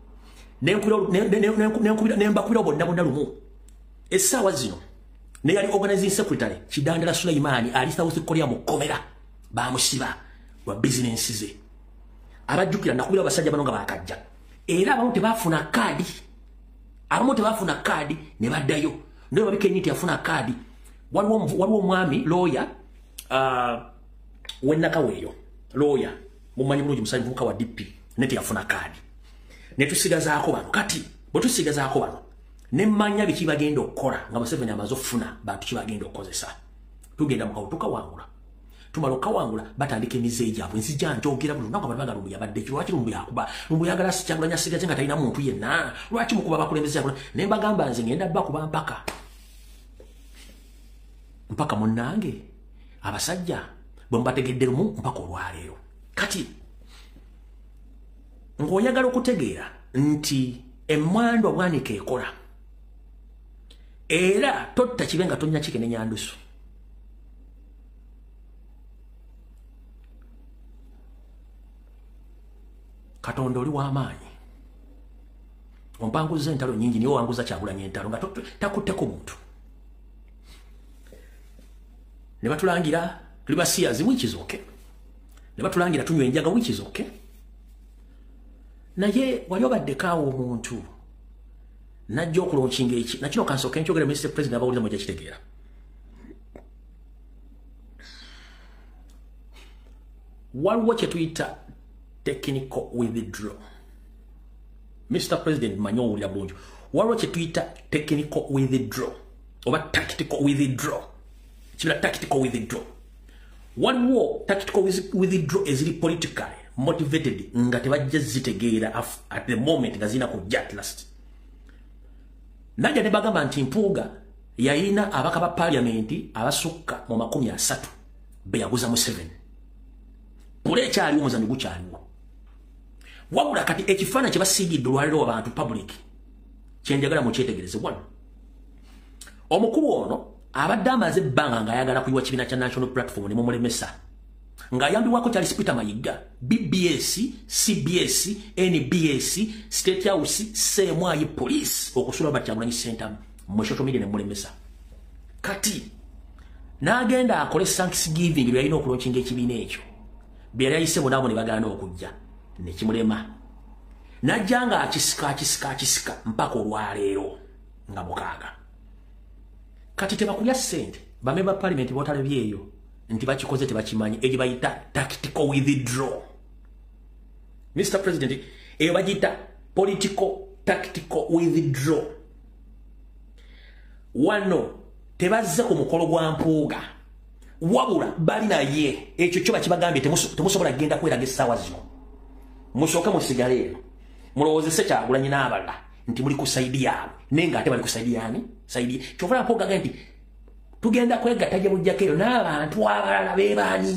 ne mbakubirawo bonna bonna lumu. Essaawa zino ne yali organizing secretary Kidandala Sulaiman ali South Korea mu kkomera baamusiba lwa bizinensi ze. Abajjukira nakubira abasajja bano nga bakajja. Era abamu tebafuna kaadi. Abamu tebafuna kaadi ne baddayo. Ndio babike nyiti afuna kaadi. Waliwo waliwo mwami lawyer uh wenna kaweyo lawyer mumanyi bulungi musali muvubuka wa D P neti yafuna kadi ne tusigazaako bano kati bwe tusigazaako bano ne mmanya biki bagenda okukola nga Museveni amaze okufuna bantu ki bagenda okukozesa tugenda mu kawutuka wangula tumala okawangula batandika emize gyabwe nzija njogera buli lunaku abantu bagala Lumbu yabadde ki lwaki Lumbu yakuba Lumbu yagala Kyagulanyi asigaze nga talina muntu yenna lwaki mukuba bakulembeze yakula ne mbagamba nze ngenda bba kuba mpaka mpaka munnange abasajja bwe mbategedde lumu mpaka olwaleero kati ng'oyagala okutegeera nti emmwandu obwanika ekola era totta kibe nga tonnya kikene nyandusu Katonda oli w'amaanyi ompanguza entalo nyingi niyo wanguza Kyagulanyi entalo nga takutteko muntu ne batulangira tuli basiyazi which is okay ne batulangira tunywa enjaga which is okay naye wali obaddekaawo omuntu najja okulonkinga eki nakino kansooka enkyogera minisita president abawuliza mwejja kitegeera waliwo kye tuyita technical withdraw Mister President manyo owulira bulungi waliwo kye tuyita technical withdraw oba tactical withdraw kibira tactical withdraw waliwo tactical withdraw eziri politically motivated nga tebajja zitegeera at the moment nga zina kujja at last najja ne bagamba nti Mpuuga yayina abaka ba parliamenti abasukka mu makumi asatu be yaguza Museveni pule ekyaliwo omuzanyo gukyaliwo wabula kati ekifaana kye basiigidde olwaliro abantu public kyenjagala mu kyetegereze wano omukulu ono abadde amaze ebbanga ng'ayagala kuyiwa kibiina kya National Platform ne mumulemesa ng'ayambibwako Charles Peter Mayiga B B S C B S N B S State House Ssemwayi Police okusula ba Kyagulanyi Center mu social media ne mumulemesa kati n'agenda akole Thanksgiving bye yalina okulonkinga ekibiina ekyo bye yali ayise bonaabo ne bagaana okujja ne kimulema najja nga akisika akisika akisika mpaka olwaleero nga mukaaga kati tebakulya ssente bamemba parliament botalebyeyo nti bakikoze tebakimanyi ejo bayita tactical withdraw Mister President eyo bagita political tactical withdraw wano tebazze ku mukolo gwa Mpuuga wabula bali naye ekyo kyo bakibagambye temusobola genda kweraga essaawa zino musooke musigaleero mulowoozese Kyagulanyi n'abalala nti muli ku saidi yaabwe naye ng'ate bali ku saidi yaani saidi kyovula Mpuuga agambye nti tugenda kwegatta gye bujjako eyo n'abantu abalala beebaani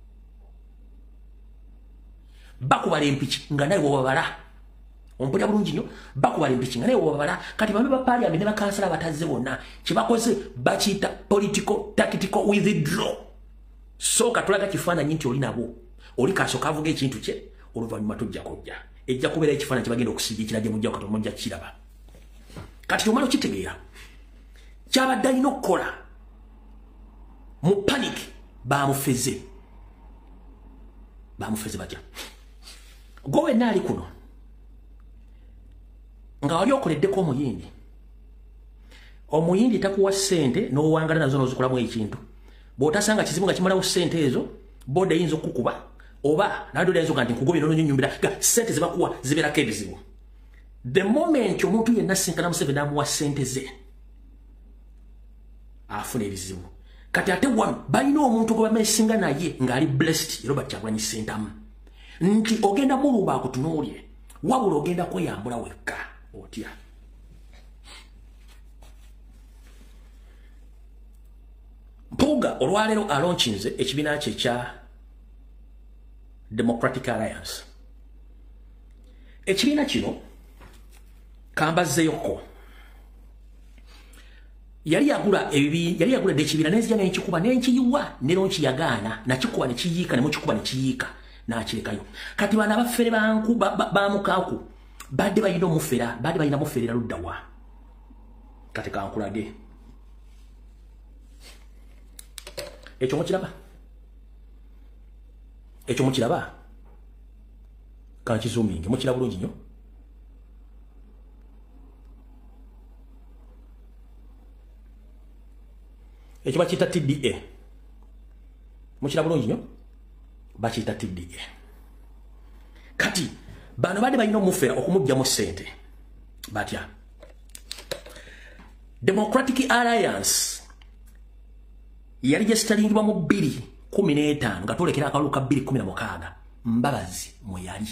bakubala empiki nga naye bw'obabala ompulira bulungi nnyo bakubala empiki nga naye bw'obabala kati bambe ba parliament ne bakansala batazze bonna kye bakoze bakiyita political tactical withdraw sooka tulaga kifaananyi nti oli nabo oli kasooka avuga ekintu kye oluvannyuma tujja kujja ejja kubeera ekifaananyi kye bagenda okusigiikira gye mujja Katonda mujja kukiraba kati tomala okitegeera kyabadde alina okukola mu panic bamufeze bamufeze batya gwe wenna ali kuno nga wali okoleddeko omuyindi omuyindi takuwa ssente n'owangala nazo n'ozikolamu ekintu bw'otasanga kizibu nga kimalawo ssente ezo boda eyinza okukuba oba naddala yinza nti nkugobye n'onyonyumbira ga ssente ze bakuwa zibeerako ebizibu the moment omuntu yenna asinkana Museveni amuwa ssente ze afuna ebizibu kati ate wano balina omuntu gwe bameesinga naye ng'ali blessed Robert Kyagulanyi Ssentamu nti ogenda muluba akutunuulye wabula ogenda kweyambula wekka otya Mpuuga olwaleero alonkinze ekibiina kye ekya Democratic Alliance ekibiina kino kambazzeeyoko yali yagula ebibi yali yagula dekibiina n'enzija n'enkikuba n'enkiyiwa ne nonkiyagaana nakikuba ne kiyiika ne mukikuba ne kiyiika n'akirekayo kati bano abafere banku bamukaaku badde balina omufera badde balina muferera ludda wa kati kankulage ekyo mukiraba ekyo mukiraba kankizuuminge mukira bulungi nnyo ekyo bakiyita T D A mukira bulungi nnyo bakiyita T D A kati bano bade balina omufera okumugyamu ssente batya Democratic Alliance yali gestalingibwa mu bbiri kumi n'etaano nga tulekera akalulu ka bbiri kumi na mukaaga Mbabazi mwe yali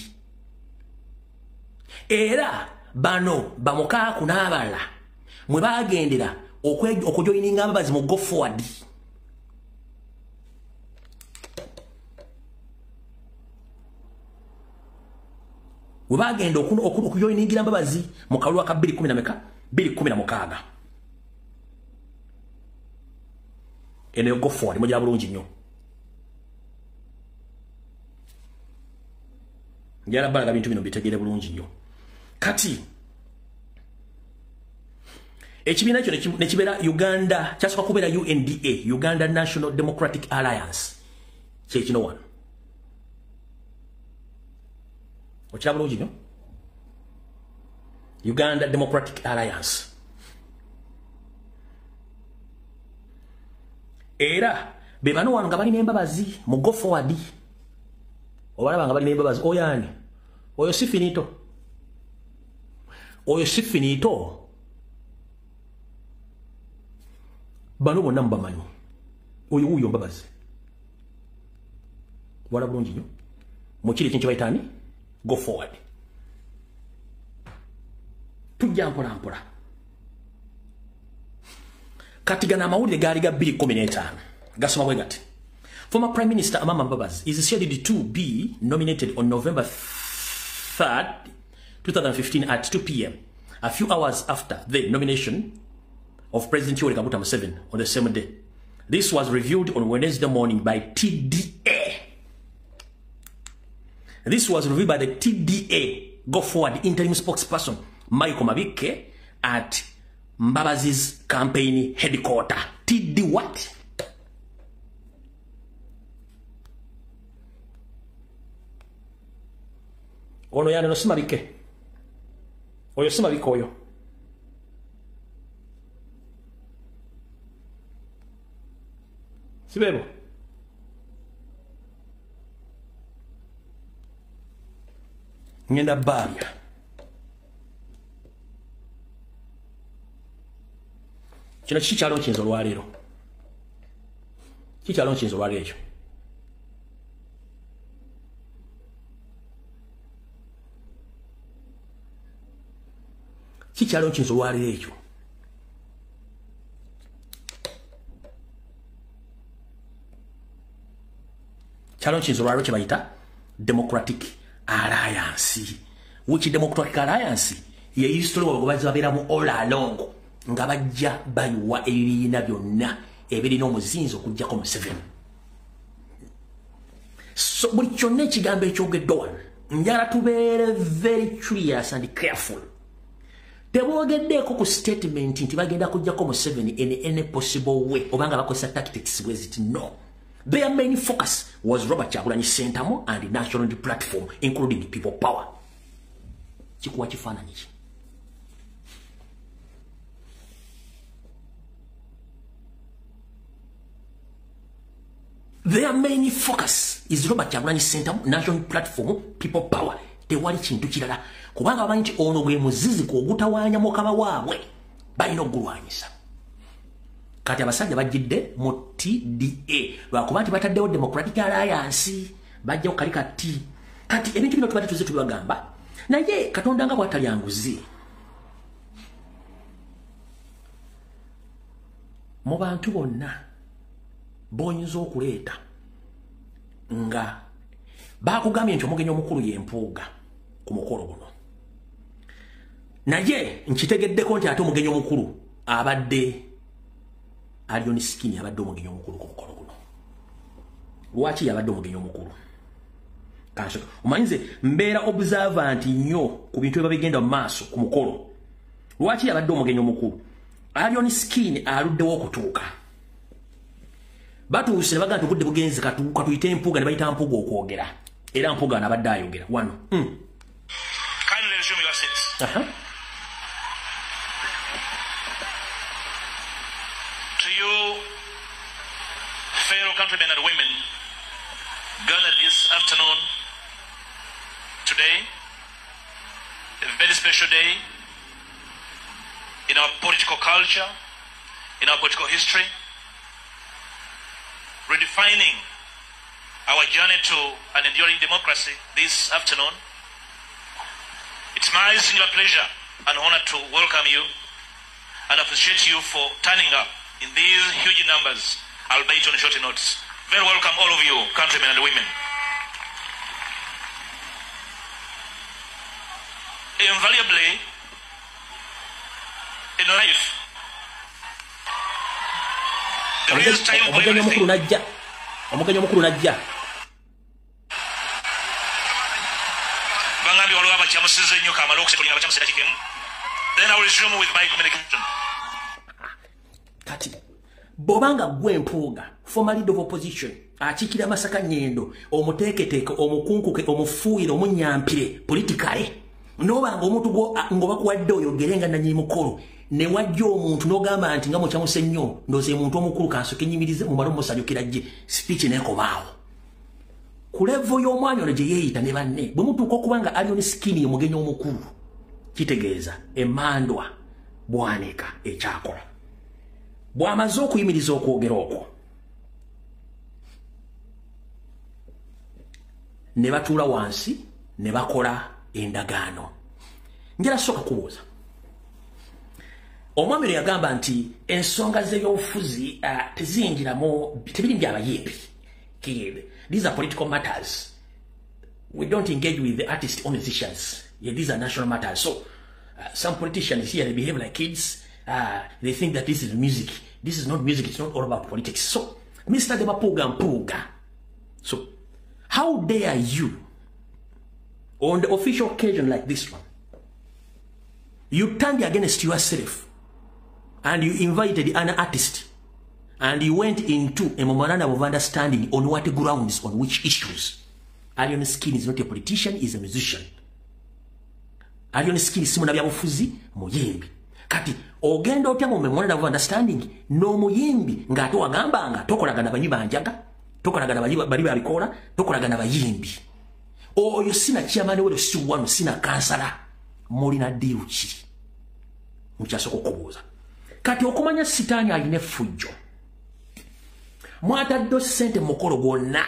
era bano bamukaaku n'abalala mwe bagendera okujoyininga Mbabazi mu go forward we bagenda okujoyiningira Mbabazi mu kalulu ka bbiri kumi na meka bbiri kumi na mukaaga ene go forward mujja bulungi nnyo njala balaga bintu bino bitegere bulungi nnyo kati ekibiina ekyo ne kibeera Uganda kyasooka kubeera U N D A Uganda National Democratic Alliance kyekino wano okira bulungi nnyo Uganda Democratic Alliance era be bano wano nga balina Embabazi mu go forward obalaba nga balina Embabazi oyani oyo si finito oyo si finito bano bonna mubamanyi oyo wuyo Mbabazi wala bulungi nnyo mukiri ekintu bayitaani go forward tujja mpola mpola kati gana amawulire gaali ga bbiri kumi n'etaano gasoma bwe gati former Prime Minister Amama Mbabazi is scheduled to be nominated on November third twenty fifteen at two p m a few hours after the nomination of President Yoweri Kaguta Museveni on the same day. This was revealed on Wednesday morning by T D A. This was revealed by the T D A Go Forward interim spokesperson Michael Mabike at Mbabazi's campaign headquarters. T D what? Ono yana no Mabike. Oyo si Mabike oyo. Sibebo. Ngenda babya. Kino kikyalo nkinzo lwaleero. Kikyalo nkinzo lwaleero ekyo. Kikyalo nkinzo lwaleero ekyo. Kyalo nkinzo lwaleero kye bayita Democratic Alliance. Which Democratic Alliance ye history wabagobazi babeeramu all along nga bajja bayiwa ebibiina byonna ebirina omuzinzi okuggyako Museveni. So buli kyonna ekigambo ekyogeddwa wano njala tubeere very curious and careful. Tebogeddeeko ku statement nti bagenda kuggyako Museveni in any possible way obanga bakozesa tactics bwe ziti no. Their main focus was Robert Kyagulanyi Ssentamu and the national platform, including people power. Chikuwa kifaananyi ki. Their main focus is Robert Kyagulanyi Ssentamu, national platform, people power. Tewali kintu kirala. Kubanga bamanyi nti ono gwe muzizi gw'ogutawaanya mukama waabwe balina okugulwanyisa. Kati abasajja bajjidde mu T D A lwakuba nti bataddewo Democratic Alliance bajja okali kati kati ebintu bino tubadde tuze tubagamba naye Katonda nga bw'atali anguzi mu bantu bonna b'oyinza okuleeta nga baakugambye nti omugenyi omukulu y'empuuga ku mukolo guno naye nkitegeddeko nti ate omugenyi omukulu abadde Alioni Skinny abadde omugenyi omukulu ku mukolo guno. Lwaki yabadde omugenyi omukulu? Kanso omanyize mbeera observant nnyo ku bintu ebyo bigenda mu maaso ku mukolo. Lwaki yabadde omugenyi omukulu? Alioni Skinny aluddewo okutuuka. Batuuse ne bagamba obudde bugenze katuuka tuyite empuuga ne bayita mpuuga okwogera. Era mpuuga n'abadde ayogera wano. Mm. Kindly resume your seats. Uh-huh. Fellow countrymen and women gathered this afternoon to today, a very special day in our political culture, in our political history, redefining our journey to an enduring democracy this afternoon. It's my singular pleasure and honor to welcome you and appreciate you for turning up in these huge numbers, albeit on short notes. Very welcome, all of you, countrymen and women. Invariably, in life, there is time for everything. Then I will resume with my communication. Kati bobanga gwe mpuuga former leader of opposition achikira Masaka Nyendo omuteketeke omukunkuke omufuuyire omunyampire politically nobanga omuntu go ngoba kuwadde oyogerenga na nyimukolo ne wajjo omuntu nogamba nti nga mukyamuse nnyo ndoze muntu omukulu kansoke nyimirize mu malomo sajukira je speech neko baawo ku level y'omwanya ono gye yeeyita ne banne bwe mutuuka okubanga ali on skin y'omugenyi omukulu kitegeeza emandwa bwanika ekyakola bwamaze okuyimiriza okwogera okwo ne batuula wansi ne bakola endagaano. Njala soka kubuuza omwami yagamba nti ensonga z'ebyobufuzi uh, tezinjiramu tebiri by'abayimbi. These are political matters. We don't engage with the artists or musicians. Yeah, these are national matters. So uh, some politicians here, they behave like kids. Uh, they think that this is music. This is not music. It's not all about politics. So, Mister Demapuga Mpuga. So, how dare you, on the official occasion like this one, you turned against yourself and you invited an artist and you went into a memorandum of understanding on what grounds, on which issues. Arion Skin is not a politician, he's a musician. Arion Skin is simuna byabufuzi muyimbi. Kati ogenda otya mu memorandum of understanding no muyimbi ng'ate wagamba nga tokolagana banyi banjaga, tokolagana bali bali babikola, tokolagana bayimbi. Oyo sina chairman we si wano sina kansala mulina deal ki. Mukyasoka okubuuza. Kati okumanya sitaani aline fujjo. Mwatadde ssente mukolo gwonna.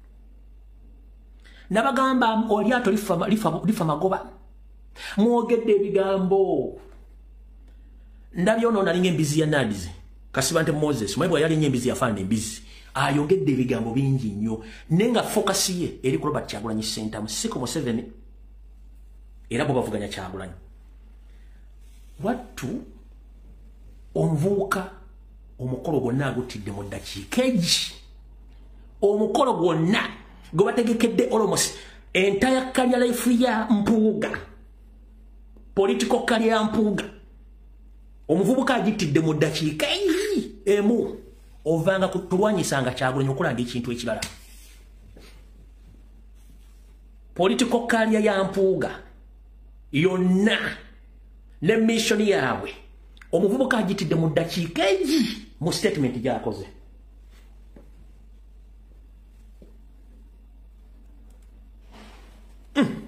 Nabagamba olyato lifa lifa lifa magoba. Mwogedde ebigambo. Ndabye ono nalinga embizi ya Nadizi. Kasibante Moses, mwebwa yali embizi ya fande embizi. Ayogedde ebigambo bingi nnyo. Nenga focus ye eri ku Robert Kyagulanyi Center mu six seven. Era bo bavuganya Kyagulanyi. Watu omuvubuka omukolo gwonna agutidde mu ddakiika egi. Omukolo gwonna gwe bategekedde almost entire career life ya Mpuuga. Political career ya Mpuuga. Omuvubuka agitidde mu ddakiika egi emu. Ovanga kutulwanyisanga Kyagulanyi okulanga ekintu ekirala. Political career ya Mpuuga yonna ne mission yawe omuvubuka agitidde mu ddakiika egi mu statement gyakoze. Mm.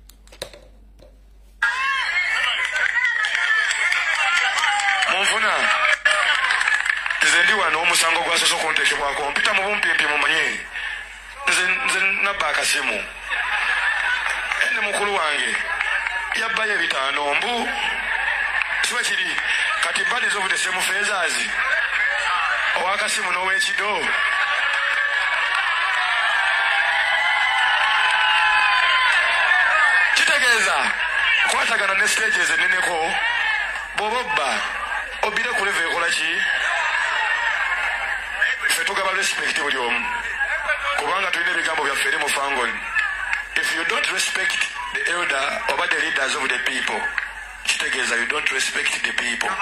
Monfuna nze wano omusango gwa soso kontekebwako mpita mu bumpimpi mumanyi nze nze nabba akasimu ene mukulu wange yabbayo ebitaano mbu siba kiri kati badies of the same phasers owakasimu n'owekido kitegeeza kwatagana ne stages eneneko bobobba obire ku level ekola ki ffe tugaba respect buli omu kubanga tulina ebigambo byaffe eri mu Fangon. If you don't respect the elder or the leaders of the people, kitegeeza you don't respect the people.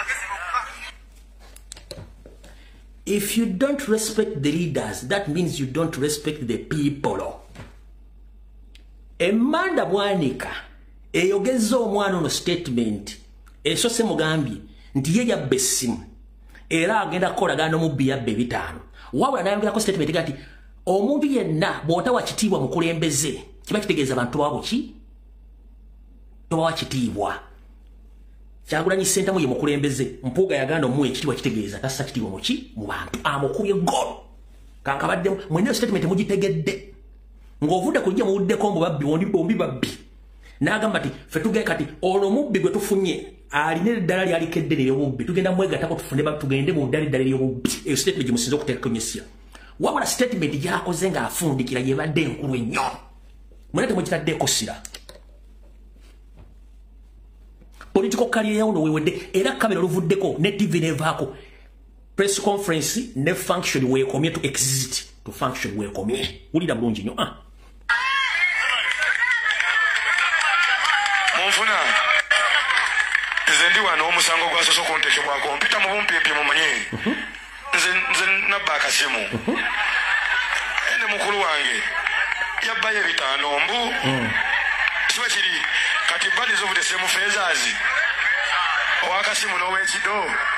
If you don't respect the leaders, that means you don't respect the people. Emanda Bwanika eyogeza omwana ono statement eso se mugambi nti ye yabba essimu era agenda kukolagana n'omubbi yabba ebitaano. Wabula n'ayongerako statement gati omuntu yenna bw'otawa kitiibwa mukulembeze kiba kitegeeza bantu babo ki tobawa kitiibwa. Kyagulanyi Ssentamu ye mukulembeze Mpuuga yaganda omuwa ekitiibwa kitegeeza tassa kitiibwa muki mu bantu amukubye golo kankabadde mwene statement mugitegedde ng'ovudde kujja muwuddeko mbu babbi wondi bombi babbi n'agamba ati ffe tugee kati olwo mubbi gwe tufunye alina eddala lyaliko eddene ery'obubbi tugenda mwegattako tufune tugende mu ddala eddala ery'obubbi eyo statement gye musinza okuteekako nyesya wabula statement gy'akoze ng'afundikira yebadde enkulu ennyo mwene temugitaddeeko ssira political career yawuno wewedde era kamera luvuddeko ne T V nevaako press conference ne function weekomye to exit to function weekomye wulira bulungi nnyo ah munfuna nze ndi wano omusango gwa soso konteshebwako mpita mu bumpimpi mumanyi nze nze nabba akasimu ene mukulu wange yabbayo ebitaano mbu kiba kiri kati bodies of the same phasers owakasimu n'owekido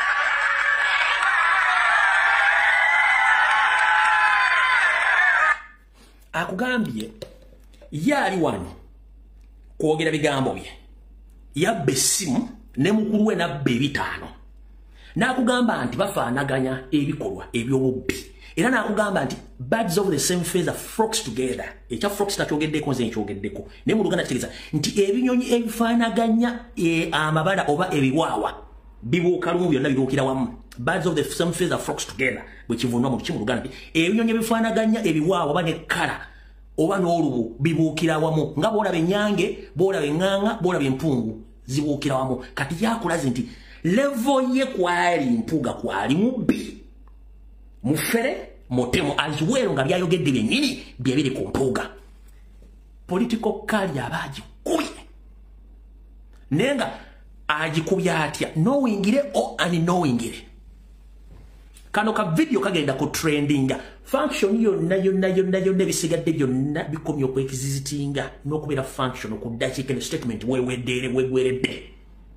akugambye yali wano kwogera bigambo bye yabba essimu ne mukulu we nabba ebitaano n'akugamba nti bafaanaganya ebikolwa eby'obubbi era n'akugamba nti birds of the same feather flocks together ekya flocks takyogeddeko nze nkyogeddeko naye mu Luganda kitegeeza nti ebinyonyi ebifaanaganya e, amabala oba ebiwaawa bibuuka lumu byonna bibuukira wamu birds of the same feather flocks together bwe kivunwa mu luki mu Luganda nti ebinyonyi ebifaanaganya ebiwaawa oba nekkala oba n'olubu bibuukira wamu nga bw'olaba ennyange bw'olaba eŋŋaŋa bw'olaba empungu zibuukira wamu kati yakulaze nti levo ye kwali mpuuga kwali mubbi mufere motemo as well nga byayogedde byennyini byebiri ku mpuuga political career abagikubye naye nga agikubye atya knowingire o unknowingire kano ka video kagenda ku trendinga function yonna yonna yonna yonna ebisigadde byonna bikomye okwekizizitinga n'okubeera function okuddakiika ne statement weeweddeere wegweredde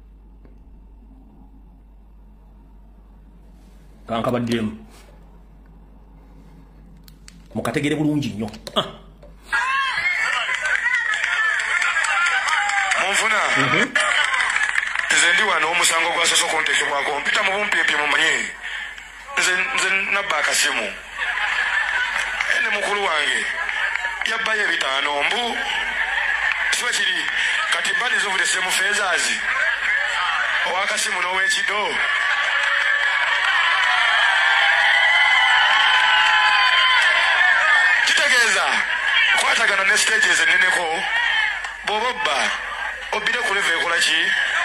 kankabaddemu mukategere bulungi nnyo munfuna nze ndi wano omusango gwa soso konteshebwako mpita mu bumpimpi mumanyi nze nze nabba akasimu ene mukulu wange yabbayo ebitaano mbu kiba kiri kati bodies of the same phasers owakasimu n'owekido kitegeeza kwatagana ne stages enneneko bw'oba obba obbire ku leve ekola ki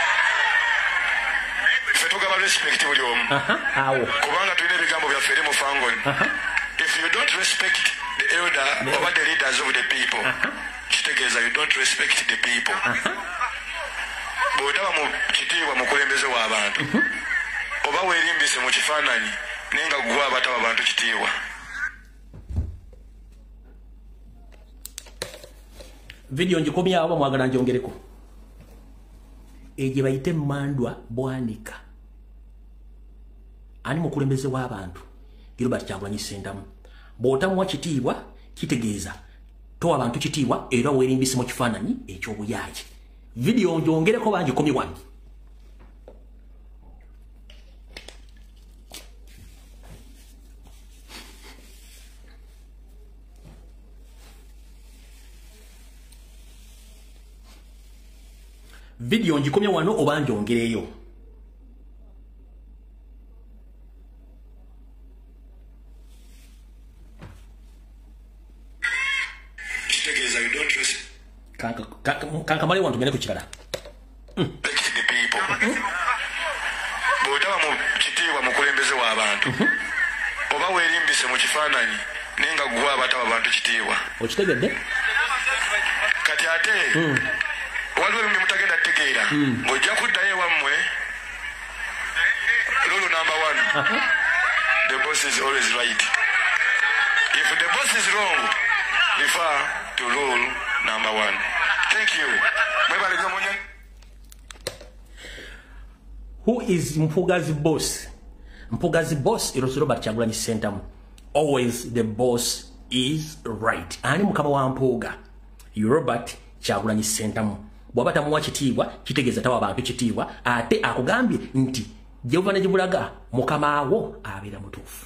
ffe tugaba respect buli omu kubanga tulina ebigambo byaffe eri mu fangon if you don't respect the elder oba the leaders of the people kitegeeza you don't respect the people bw'otaba mu kitiibwa mukulembeze w'abantu oba weerimbise mu kifaananyi naye nga gwe abataba abantu kitiibwa video njikomya aba mwagala njongereko eje bayite Mandwa Bwanika ani mukulembeze w'abantu Gilbert Kyagulanyi Ssentamu bw'otamuwa kitiibwa kitegeeza towa abantu kitiibwa era weerimbise mu kifaananyi eky'obuyaaye video njongereko banjikomye wano video njikomye wano oba njongereyo kitegeeza you don't respect kanka kanka mali wantu ngene ku kirala the people bw'otaba mu kitiibwa mukulembeze w'abantu oba weerimbise mu kifaananyi naye nga gwe abataba abantu kitiibwa okitegedde kati ate waliwo ebimu mutagenda kutegeera ng'ojja kuddayo ewammwe lulu number one the boss is always right if the boss is wrong refer to rule number one thank you who is Mpuga's boss Mpuga's boss is Robert Kyagulanyi Ssentamu always the boss is right ani mukama wa Mpuga Robert Kyagulanyi Ssentamu bwaba tamuwa kitiibwa kitegeeza tawa abantu kitiibwa ate akugambye nti Jehova ne jibulaga mukama awo abeera mutuufu.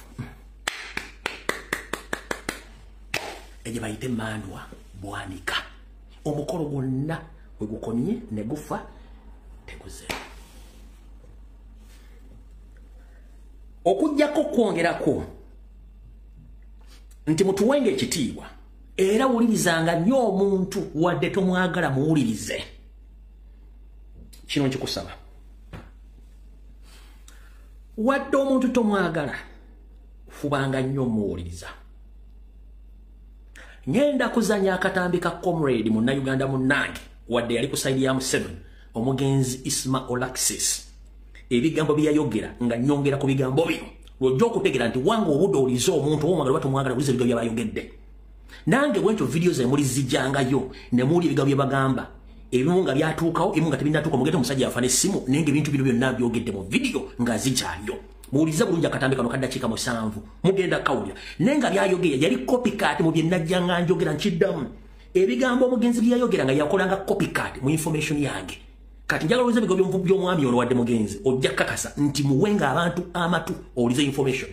Eje bayite mandwa bwanika omukolo gwonna we gukomye ne gufa teguze okujjako kwongerako nti mutuwenge ekitiibwa era wulirizanga nnyo omuntu wadde tomwagala muwulirize. Kino nkikusaba wadde omuntu tomwagala fubanga nnyo muwuliriza. Ngenda kuzanya akatambi ka comrade mu Uganda munnange wadde yali ku side ya Museveni omugenzi Isma Olaxis ebigambo byayogera nga nyongera ku bigambo bino lwojja okutegera nti wange obudde olizo omuntu omwagala batumwagala bulize bigambo byabayogedde nange bwentyo videos emuli zijjangayo ne muli bigambo byabagamba ebimu nga byatuukawo ebimu nga tebinatuuka mugete omusajja yafa n'essimu nenge ebintu bino byonna byogedde mu video nga zikyaliyo muwulize bulungi akatambi kano kaddakiika musanvu mugenda kawulira naye nga byayogera yali copycat mu bye najja nga njogera nkiddamu ebigambo omugenzi byayogera nga yakolanga copycat mu information yange kati njagala owulize ebigambo by'omwami ono wadde mugenzi ojja kakasa nti muwenga abantu amatu owulize information.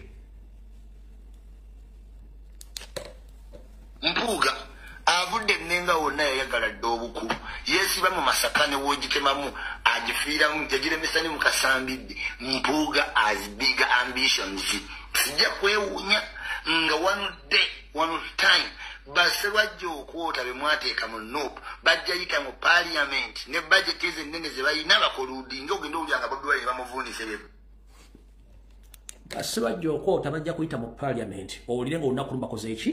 Mpuuga avudde nenga wonna yayagala dde obukulu yeesiba mu masakane w'ogitemamu agifiiramu yagiremesa ne mu kasambidde. Mpuuga has bigger ambitions. Sijja kwewuunya nga one day one time basse bajja okwota be mwateeka mu nopu bajja yita mu parliament ne budget ezennene ze balina bakoludi ng'ogenda owulyanga Bobi Wine bamuvuunise be basse bajja okwota bajja kuyita mu parliament owulire ng'olunaku lumu bakoze eki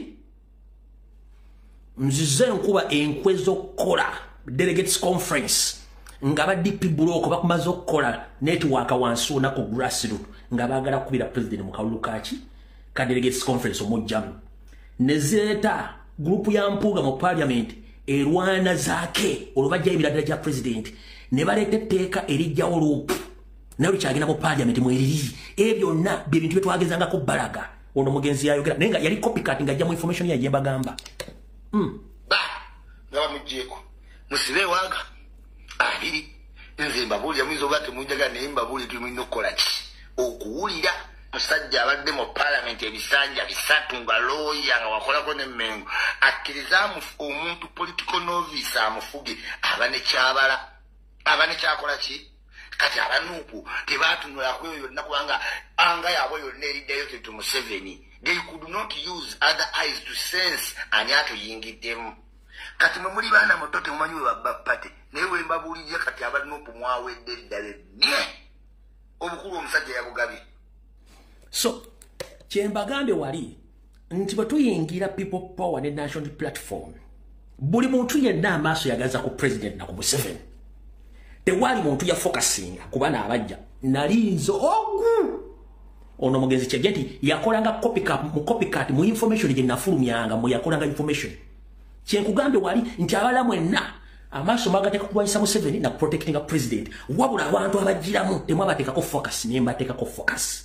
nzize enkuba enkwe z'okkola delegates conference nga ba D P block bakumaze okukola network wansi olunaku grassroot nga baagala kubira president mu kalulu kaaki ka delegates conference omujjamu ne zireeta grupu ya Mpuuga mu parliament erwana zaake olubajja ebiradala gya president ne baleeta etteeka erijjawo luupu naye lukyagenda mu parliament mweriri ebyo byonna bye bintu bye twagezangako balaga ono mugenzi yayogera naye nga yali copycat ng'ajja mu information yaje mbagamba. Mm. Ba, nga bamugjeeko musibe waaga abiri nze mbabuulira muyinza oba temunjagala naye mbabuulira tulina okukola ki okuwulira musajja abadde mu parliament ebisanja bisatu nga looya nga wakolako n'emmengo akkiriza omuntu political novice amufuge aba ne kyabala aba ne kyakola ki kati abanuupu tebatunulako eyo yonna kubanga anga yaabwe yonna eriddayo tetu Museveni. They could not use other eyes to sense ani atoyingiddemu. Kati mwe muli baana muto temumanyi we babbapate naye we mbabuulirye kati abanuupu mwawedde eddala nye obukulu omusajja yabugabye. So kyembagambye wali nti bwe tuyingira people power ne national platform buli muntu yenna amaaso yagaza ku president na ku Museveni tewali muntu ya focusinga kubana abajja nalinzo ogu ono mugenzi kyegenti yakolanga copycat mu copycat mu information gye nafulumyanga mu yakolanga information kyenkugambye wali nti abala mwenna amaaso magateeka kulwanyisa Museveni na protectinga president wabula abantu abajiramu temwe abateekako focus ne mbateekako focus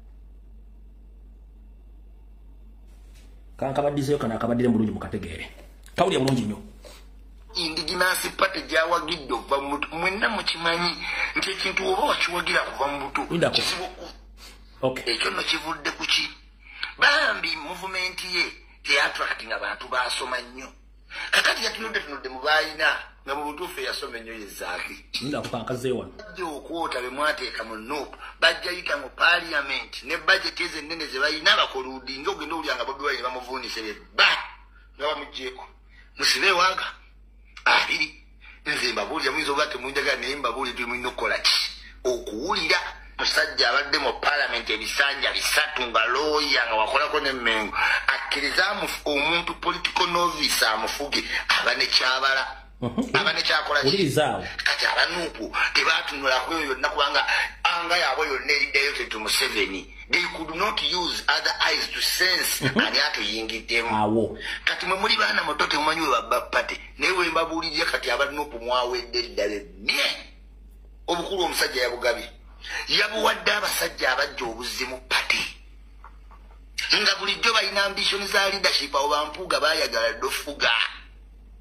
kanka badizeyo kana akabadire mulungi mukategeere kawulya bulungi nnyo. Indigenous party gyawagidde okuva mu mutu mwenna mukimanyi nti ekintu oba wakiwagira kuva mu mutu kisibuku. Okay. Ekyo nno kivudde ku ki bambi movement ye teyatractinga bantu basoma nnyo kakati yatunudde tunudde mu baayina nga mu butuufu eyasoma ennyo yezaaki ndakupankazeewa bajja okwota be mwateeka mu nopu bajja yita mu parliament ne budget ezennene ze balina bakoludi ng'ogenda owulyanga Bobi Wine bamuvuunise be ba nga bamugjeeko musibe waaga abiri nze mbabuulira muyinza oba temunjagala naye mbabuulira tulina okukola ki okuwulira musajja abadde mu parliament ebisanja bisatu nga looya nga wakolako n'emmengo akkiriza omuntu political novice amufuge aba ne kyabala aba ne kyakola ki kati abanuupu tebatunulako eyo yonna kubanga anga yaabwe yonna eriddayo tetu Museveni. They could not use other eyes to sense ani atoyingiddemu kati mwe muli baana muto temumanyi we babbapate naye we mbabuulirye kati abanuupu mwawedde eddala nye obukulu omusajja yabugabye yabuwadde abasajja abajja obuzimu pati nga bulijjo balina ambition za leadership abo Bampuuga baayagala ddofuga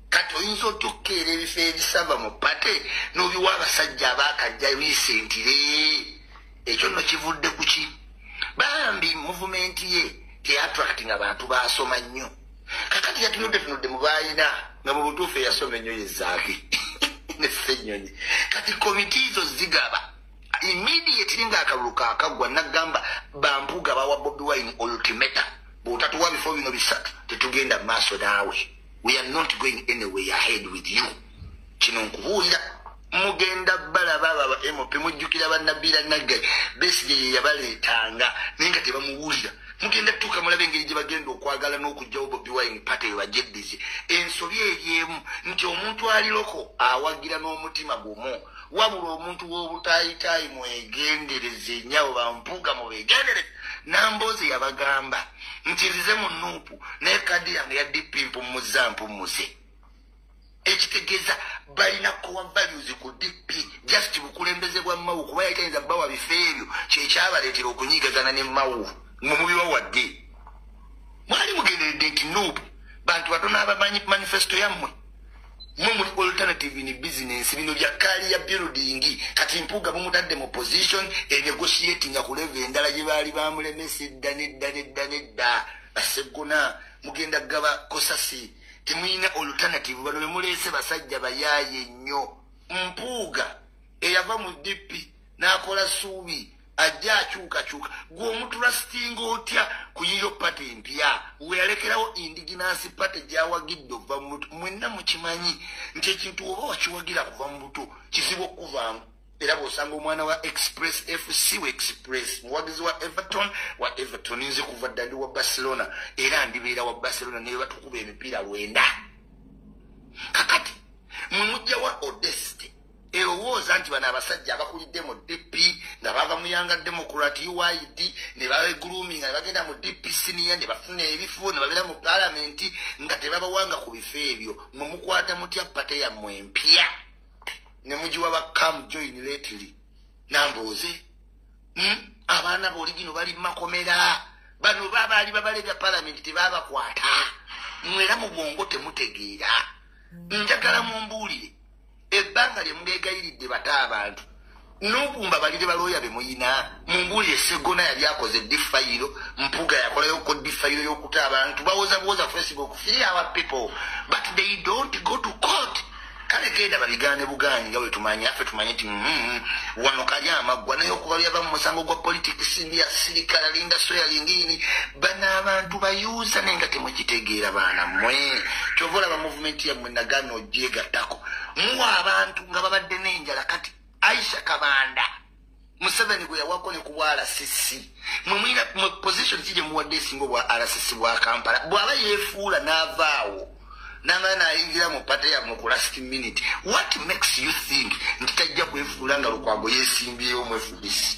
kati oyinza otukeera ebifo ebisava mu pate n'obiwa abasajja abaakajja bisentire ekyo nno kivudde ku ki bambi muvumenti ye teattracting abantu baasoma nnyo kakati yatunudde tunudde mu baayina nga mu butuufu eyasoma ennyo yezaaki nessenyonyi kati komiti zo zigaba immediately ng'akalulu kaakagwa nagamba bampuga bawa Bobi Wine ultimatum bw'otatuwa bifo bino bisatu tetugenda mu maaso naawe. We are not going anywhere ahead with you. Kino nkubuulira mugenda balaba baba M P mujjukira bannabira naggayi Besigye yabaleetanga naye nga tebamubuulira mugenda tuuka mulabe engeri gye bagenda okwagala n'okugjawo Bobi Wine pate ebajeddeze ensobi eryemu nti omuntu aliroko awagira n'omutima gumu wabula omuntu w'obutaayitaayi mwegendereze nyawo bampuuga mubeegendereze Namboozi yabagamba nti nzize mu Nuupu naye kaddi yange ya D P mpummuza mpummuze ekitegeeza balina core values ku D P just bukulembeze bwa Mawu kuba yayitayinza bawa bifo ebyo kyekyabaleetera okunyigagana ne Mawu mumubiwa wadde mwali mugenderedde nti Nuupu bantu batono abamanyi manifesto yammwe mwe muli alternative in business bino bya career building kati Mpuuga bumutadde mu position e negotiating ku level endala gye baali bamulemesa edda nedda nedda nedda asegona mugenda gaba kosasi temuyina alternative bano bemuleese basajja bayaaye nnyo Mpuuga eyava mu D P n'akola suubi ajja akyukakyuka gw'omutulastinga otya ku yiyo pate empya weyalekerawo indigenous pate gyawagidde ova mu buto mwenna mukimanyi nti ekintu oba wakiwagira kuva mu buto kizibu okuvaamu era bw'osanga omwana wa Express F C wa Express muwagizi wa Everton wa Everton nze kuva dda ndi wa Barcelona era ndibeera wa Barcelona naye batukuba emipiira lwenda kakati mwe mujja wa Odeste erowooza nti bano abasajja abakulidde mu D P nga bava mu Yanga Democrat U I D ne babegrooming nga bagenda mu D P senior ne bafuna ebifo ne babeera mu palamenti nga tebabawanga ku bifo ebyo mwe mukwata mutya pate yammwe empya ne mugiwa ba Cam join lately Nambooze hmm? abaana boligino bali makomera bano babaali babalebya palamenti tebabakwata mwera mu bwongo temutegeera njagala mumbuulire ebbanga lye mugeegayiridde bata abantu n'obumba balire balooya be muyina mumbuulire Segona yali akoze difayiro Mpuuga yakolayo ko difayiro y'okuta abantu bawoza buwoza Facebook free our people but they don't go to court kale genda babigaane bugaanyi nga bwe tumanyi affe tumanyi nti mm, wano kali amaggwa naye okuba yava mu musango gwa politics ya sirikala linda soya lingini bana abantu bayuza naye nga temukitegeera baana mmwe kyova olaba movement yammwe nagaana ogyegattako muwa abantu nga babadde n'enjala kati Aisha Kabanda Museveni gwe yawako ne ku bwa R C C mwe mwina mu position kije muwadde esingo bwa R C C bwa Kampala bw'aba yeefuula n'avaawo n'amaana ayingira mu pate ya mu last minute what makes you think nti tajja kwefuula nga Lukwago yeesimbyeyo mu F D C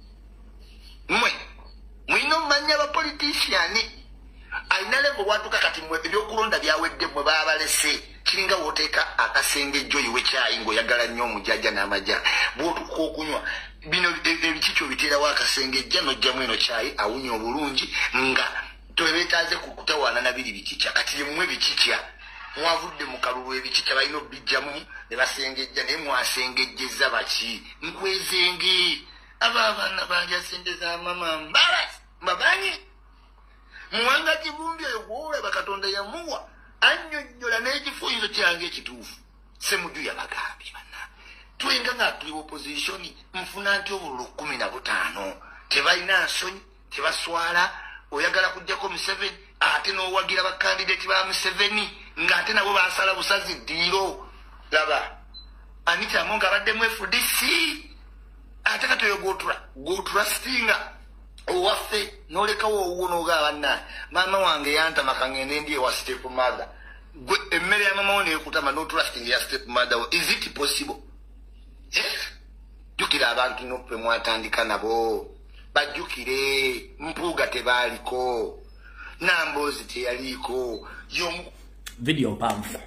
mwe mwina omumanya abapoliticiani alina levo watuka kati mwe ebyokulonda byawedde mwe baabalese kiringa woteeka akasengejjo iwe kyayi ng'oyagala nnyo omujjajja n'amajja bw'otuka okunywa bino ebikikyo biteerawo akasengejja n'ojjamu eno kyayi awunya obulungi nga tebetaaze kukutawaana na biri bikikya kati mmwe bikikya mwavudde mu kalulu ebikikya balina obijjamu ne basengejja naye mwasengejjeza baki nkwezenge aba abaana banja sente za mama mbalasi mbabanyi muwanga kivumbi eyo gw'olaba Katonda yamuwa annyonnyola n'ekifuuyiro kyange ekituufu Ssemujju yabagambye bana twenga nga tuli opposition nfuna nti obululu kumi na butaano tebalina nsonyi tebaswala oyagala kujjako Museveni ate n'owagira bakandidati ba Museveni ng'ate nabo baasala busazi ddiiro laba Anita Amonga abaddemu F D C ate katoyo gotrustinga owaffe n'olekawo owuwo n'ogaba banna maama wange yantama kangende ndi ewa step mother gwe emmere ya mama wo neekutama no trusting ya step mother is it possible eh jukira abantu noppe mwatandika nabo bajjukire Mpuuga tebaaliko Namboozi teyaliko yomu video mpanvu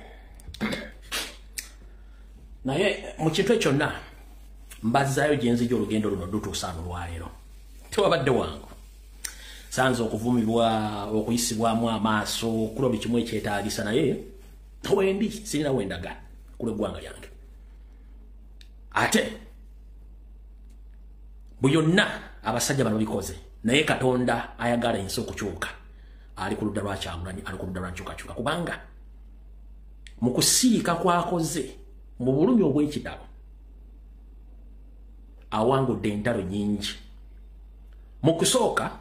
naye mu kintu ekyo kyonna mbazaayo gye nzija olugendo luno lutuusa lwaleero tewabadde wangu sanza okuvumibwa okuyisibwamu amaaso kulo buli kimu ekyetaagisa naye wendi sirina wendaga kule gwanga yange ate buyonna abasajja bano bikoze naye Katonda ayagala ensi okukyuka ali ku ludda lwa Kyagulanyi ali ku ludda lwa nkyukakyuka kubanga mu kusiika kwakoze mu bulumi obw'ekitalo awangudde entalo nyingi mu kusooka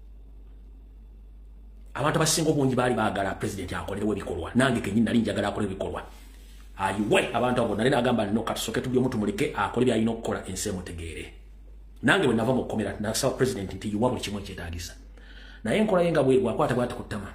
abantu abasinga obungi baali baagala president akolerewo ebikolwa nange kenyini nali njagala akole ebikolwa ayiwe abantu abo nali nagamba no katusoke tubyemu tumuleke akole byalina okukola ensi emutegeere nange bwe nava mu kkomera nasaba president nti yuwa buli kimu ekyetaagisa naye enkola ye nga bwe akwata bwati ku ttama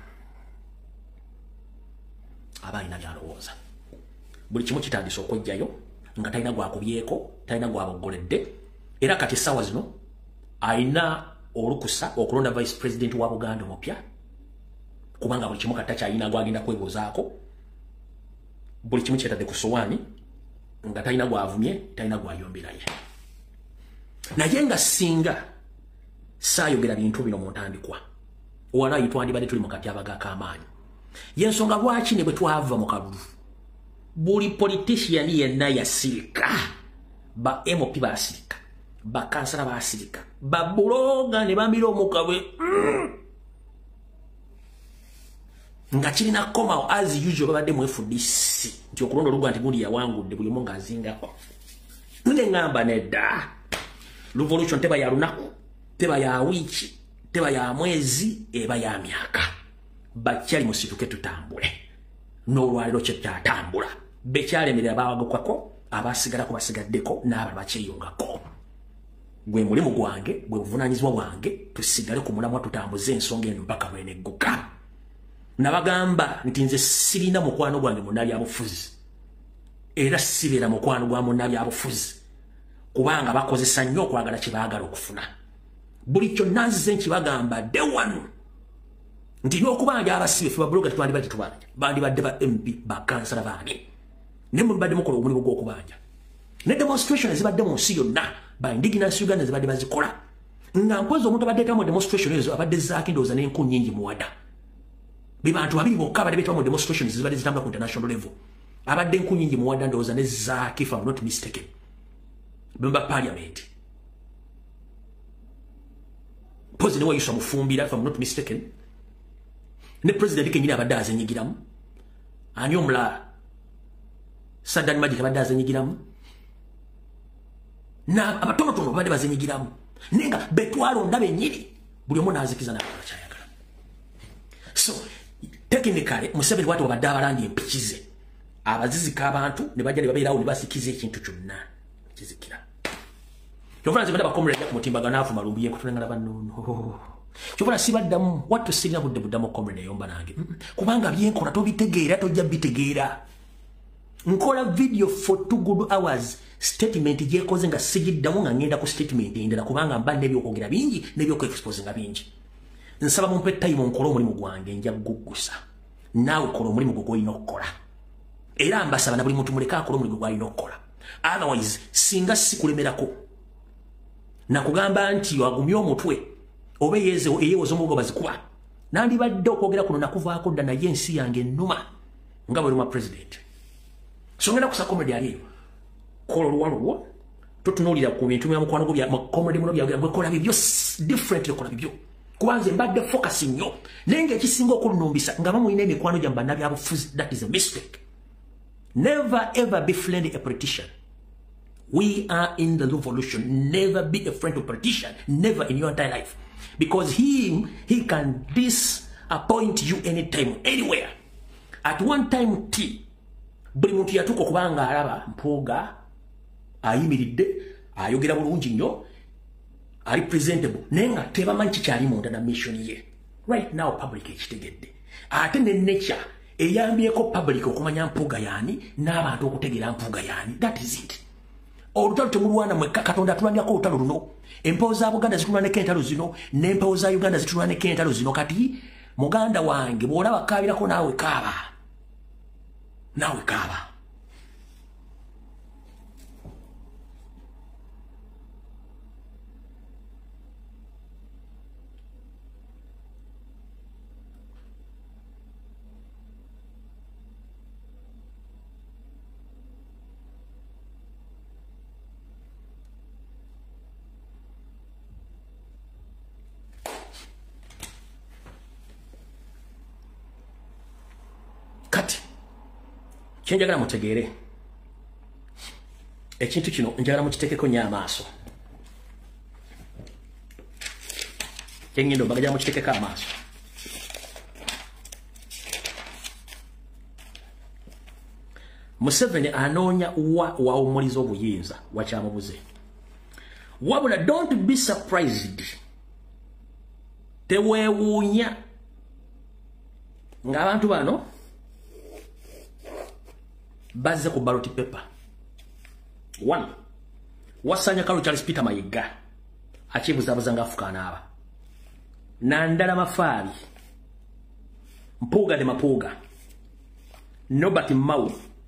aba alina byalowooza buli kimu kitaagisa okwejjayo nga talina gwakubyeko talina gwaboggoledde era kati essaawa zino alina olukusa okulonda vice president wa Buganda omupya kubanga buli kimu kata kyalina gwagenda kwebuuzaako buli kimu kyetadde ku sowaani nga talina gwavumye talina gwayomberaye naye nga singa saayogera bintu bino mu ntandikwa walayi twandibadde tuli mu katyabaga k'amaanyi yensonga lwaki ne bwe twava mu kalulu buli politician yenna yasirika ba M P basirika ba kansala basirika ba buloga ne bamira omukabwe mm. nga kirina koma as usual babadde mu F D C nti okulonda oluga nti gundi yawangudde buli munga azingako nde ngamba nedda revolution teba ya lunaku teba ya wiki teba ya mwezi eba ya myaka bakyali musituke tutambule n'olwaliro kyekyatambula bekyalemerera bawagokwako abasigala ku basigaddeko n'abalala bakyeyongako gwe mulimu gwange gwe buvunaanyizibwa bwange tusigale ku mulamwa tutambuze ensonga eno mpaka lwenegguka nabagamba nti nze sirina mukwano gwange munnabyabufuzi era sibeera mukwano gwa munnabyabufuzi kubanga bakozesa nnyo okwagala kye baagala okufuna buli kyonna nzize nkibagamba day one nti n'okubanja abasibe fe babuloga tetwandibadde tubanja bandibadde ba M P bakansala baani ne mubadde mukola omulimu gw'okubanja ne demonstration ezibadde mu nsi yonna ba indigenous Uganda zibadde bazikola nga mpozi omuntu abadde mu demonstration ezo abadde zaaki ndowooza n'enku nnyingi muwada be bantu babiri bokka abadde beetaba mu demonstration zibadde zitambula ku international level abadde enku nnyingi muwada ndowooza ne zaaki if I'm not mistaken bemba parliament pozi ne wayiswa mufumbira if I'm not mistaken ne president kenyini abadde azenyigiramu ani omulala Saddam Magic abadde azenyigiramu na abatonotono babadde bazenyigiramu nenga betwalonda benyiri buli omu n'azikiza n'akola kyayagala so technically Museveni watu babadde abalanga empikize abazizika abantu ne bajja ne babeerawo ne basikiza ekintu kyonna kizikira kyovula nze badde bakomulera ku mutimbagano afuma lumbuye kutulengala bannono kyovula sibaddamu wattu sirina budde buddamu okomulera eyomba nange kubanga byenkola tobitegeera tojja bitegeera nkola video for two good hours statement gyekoze nga sigiddamu nga ngenda ku statement endala kubanga mba n'ebyokwogera bingi n'ebyokwexpose nga bingi nsaba mumpe time nkola omulimu gwange nja guggusa naawe kola omulimu gwe gw'olina okukola era mbasaba na buli muntu muleka akola omulimu gw'alina okukola otherwise singa sikulemerako nakugamba nti wagumya omutwe oba eyewoza omubuga bazikuba nandibadde okwogera kuno nakuvaako dda naye ensi yange ennuma nga bwe luma president so ngenda kusa komedi aliyo kola oluwalo lwo totunuulira ku bintu bya mukwano gwo bya komedi muno bya gwekola bibyo different kola bibyo kubanze mbadde focus nnyo naye ng'ekisinga okulunumbisa nga bamulina emikwano gya bannabyabufuzi that is a mistake never ever be friend a politician we are in the revolution never be a friend of politician never in your entire life because him he can disappoint you anytime anywhere at one time t buli muntu yatuuka okubanga alaba mpuuga ayimiridde ayogera bulungi nnyo ali presentable naye nga tebamanyi kikyali munda na mission ye right now public ekitegedde ate ne nature eyambyeko public okumanya mpuuga yaani n'abantu okutegeera mpuuga yaani that is it olutalo temulwana mwekka Katonda atulwanirako olutalo luno empewo za Buganda zitulwaneko entalo zino n'empewo za Uganda zitulwaneko entalo zino kati muganda wange bw'olaba kaabirako naawe kaaba naawe kaaba kyenjagala mutegeere ekintu kino njagala mukitekeko nnyo amaaso kyengendo mbagajala mukitekeko amaaso Museveni anoonya wa wawumuliza obuyinza wakyamubuze wabula don't be surprised teweewuunya ng'abantu bano bazze ku ballot paper one wasanya Kalu Charles Peter Mayiga akibuzabuza ng'afukaanaaba Nandala Mafaabi Mpuuga de Mapuuga Nobert Mao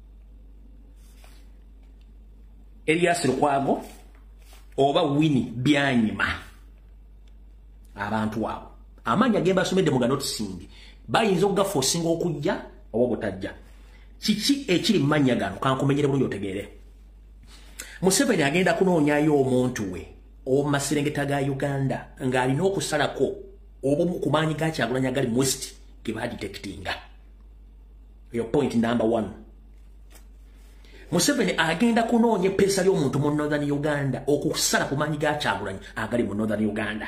Elias Lukwago oba Winnie Byanyima abantu abo amanya gemba asomedde mu notisingi bayinza okugaforcinga okujja oba butajja kiki ekiri mu manya gano kankumenyere bulungi otegeere Museveni agenda kunoonyayo omuntu we omumaserengeta ga Uganda ng'alina okusalako obumu ku maanyi ga Kyagulanyi agali mu West ge badetectinga your point number one Museveni agenda kunoonya pesa ly'omuntu mu Northern Uganda okusala ku maanyi ga Kyagulanyi agali mu Northern Uganda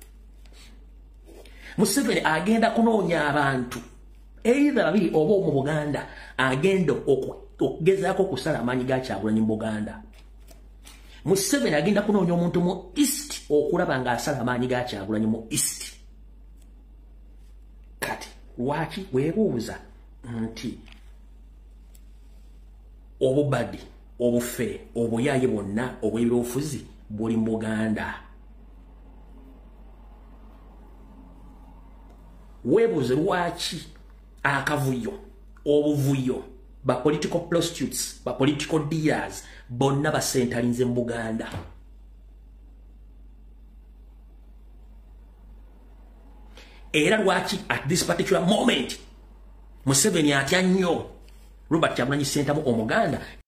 Museveni agenda kunoonya abantu either babiri oba mu Buganda agenda okugezaako okusala amaanyi ga Kyagulanyi mu Buganda Museveni agenda kunoonya omuntu mu East okulaba ng'asala amaanyi ga Kyagulanyi mu East kati lwaki weebuuza nti obubadi obufere obuyaye bonna obw'ebyobufuzi buli mu Buganda weebuuze lwaki akavuyo obuvuyo ba political prostitutes ba political dealers bonna basentalinze mu Buganda era lwaki at this particular moment Museveni atya nnyo Robert Kyagulanyi Ssentamu Omuganda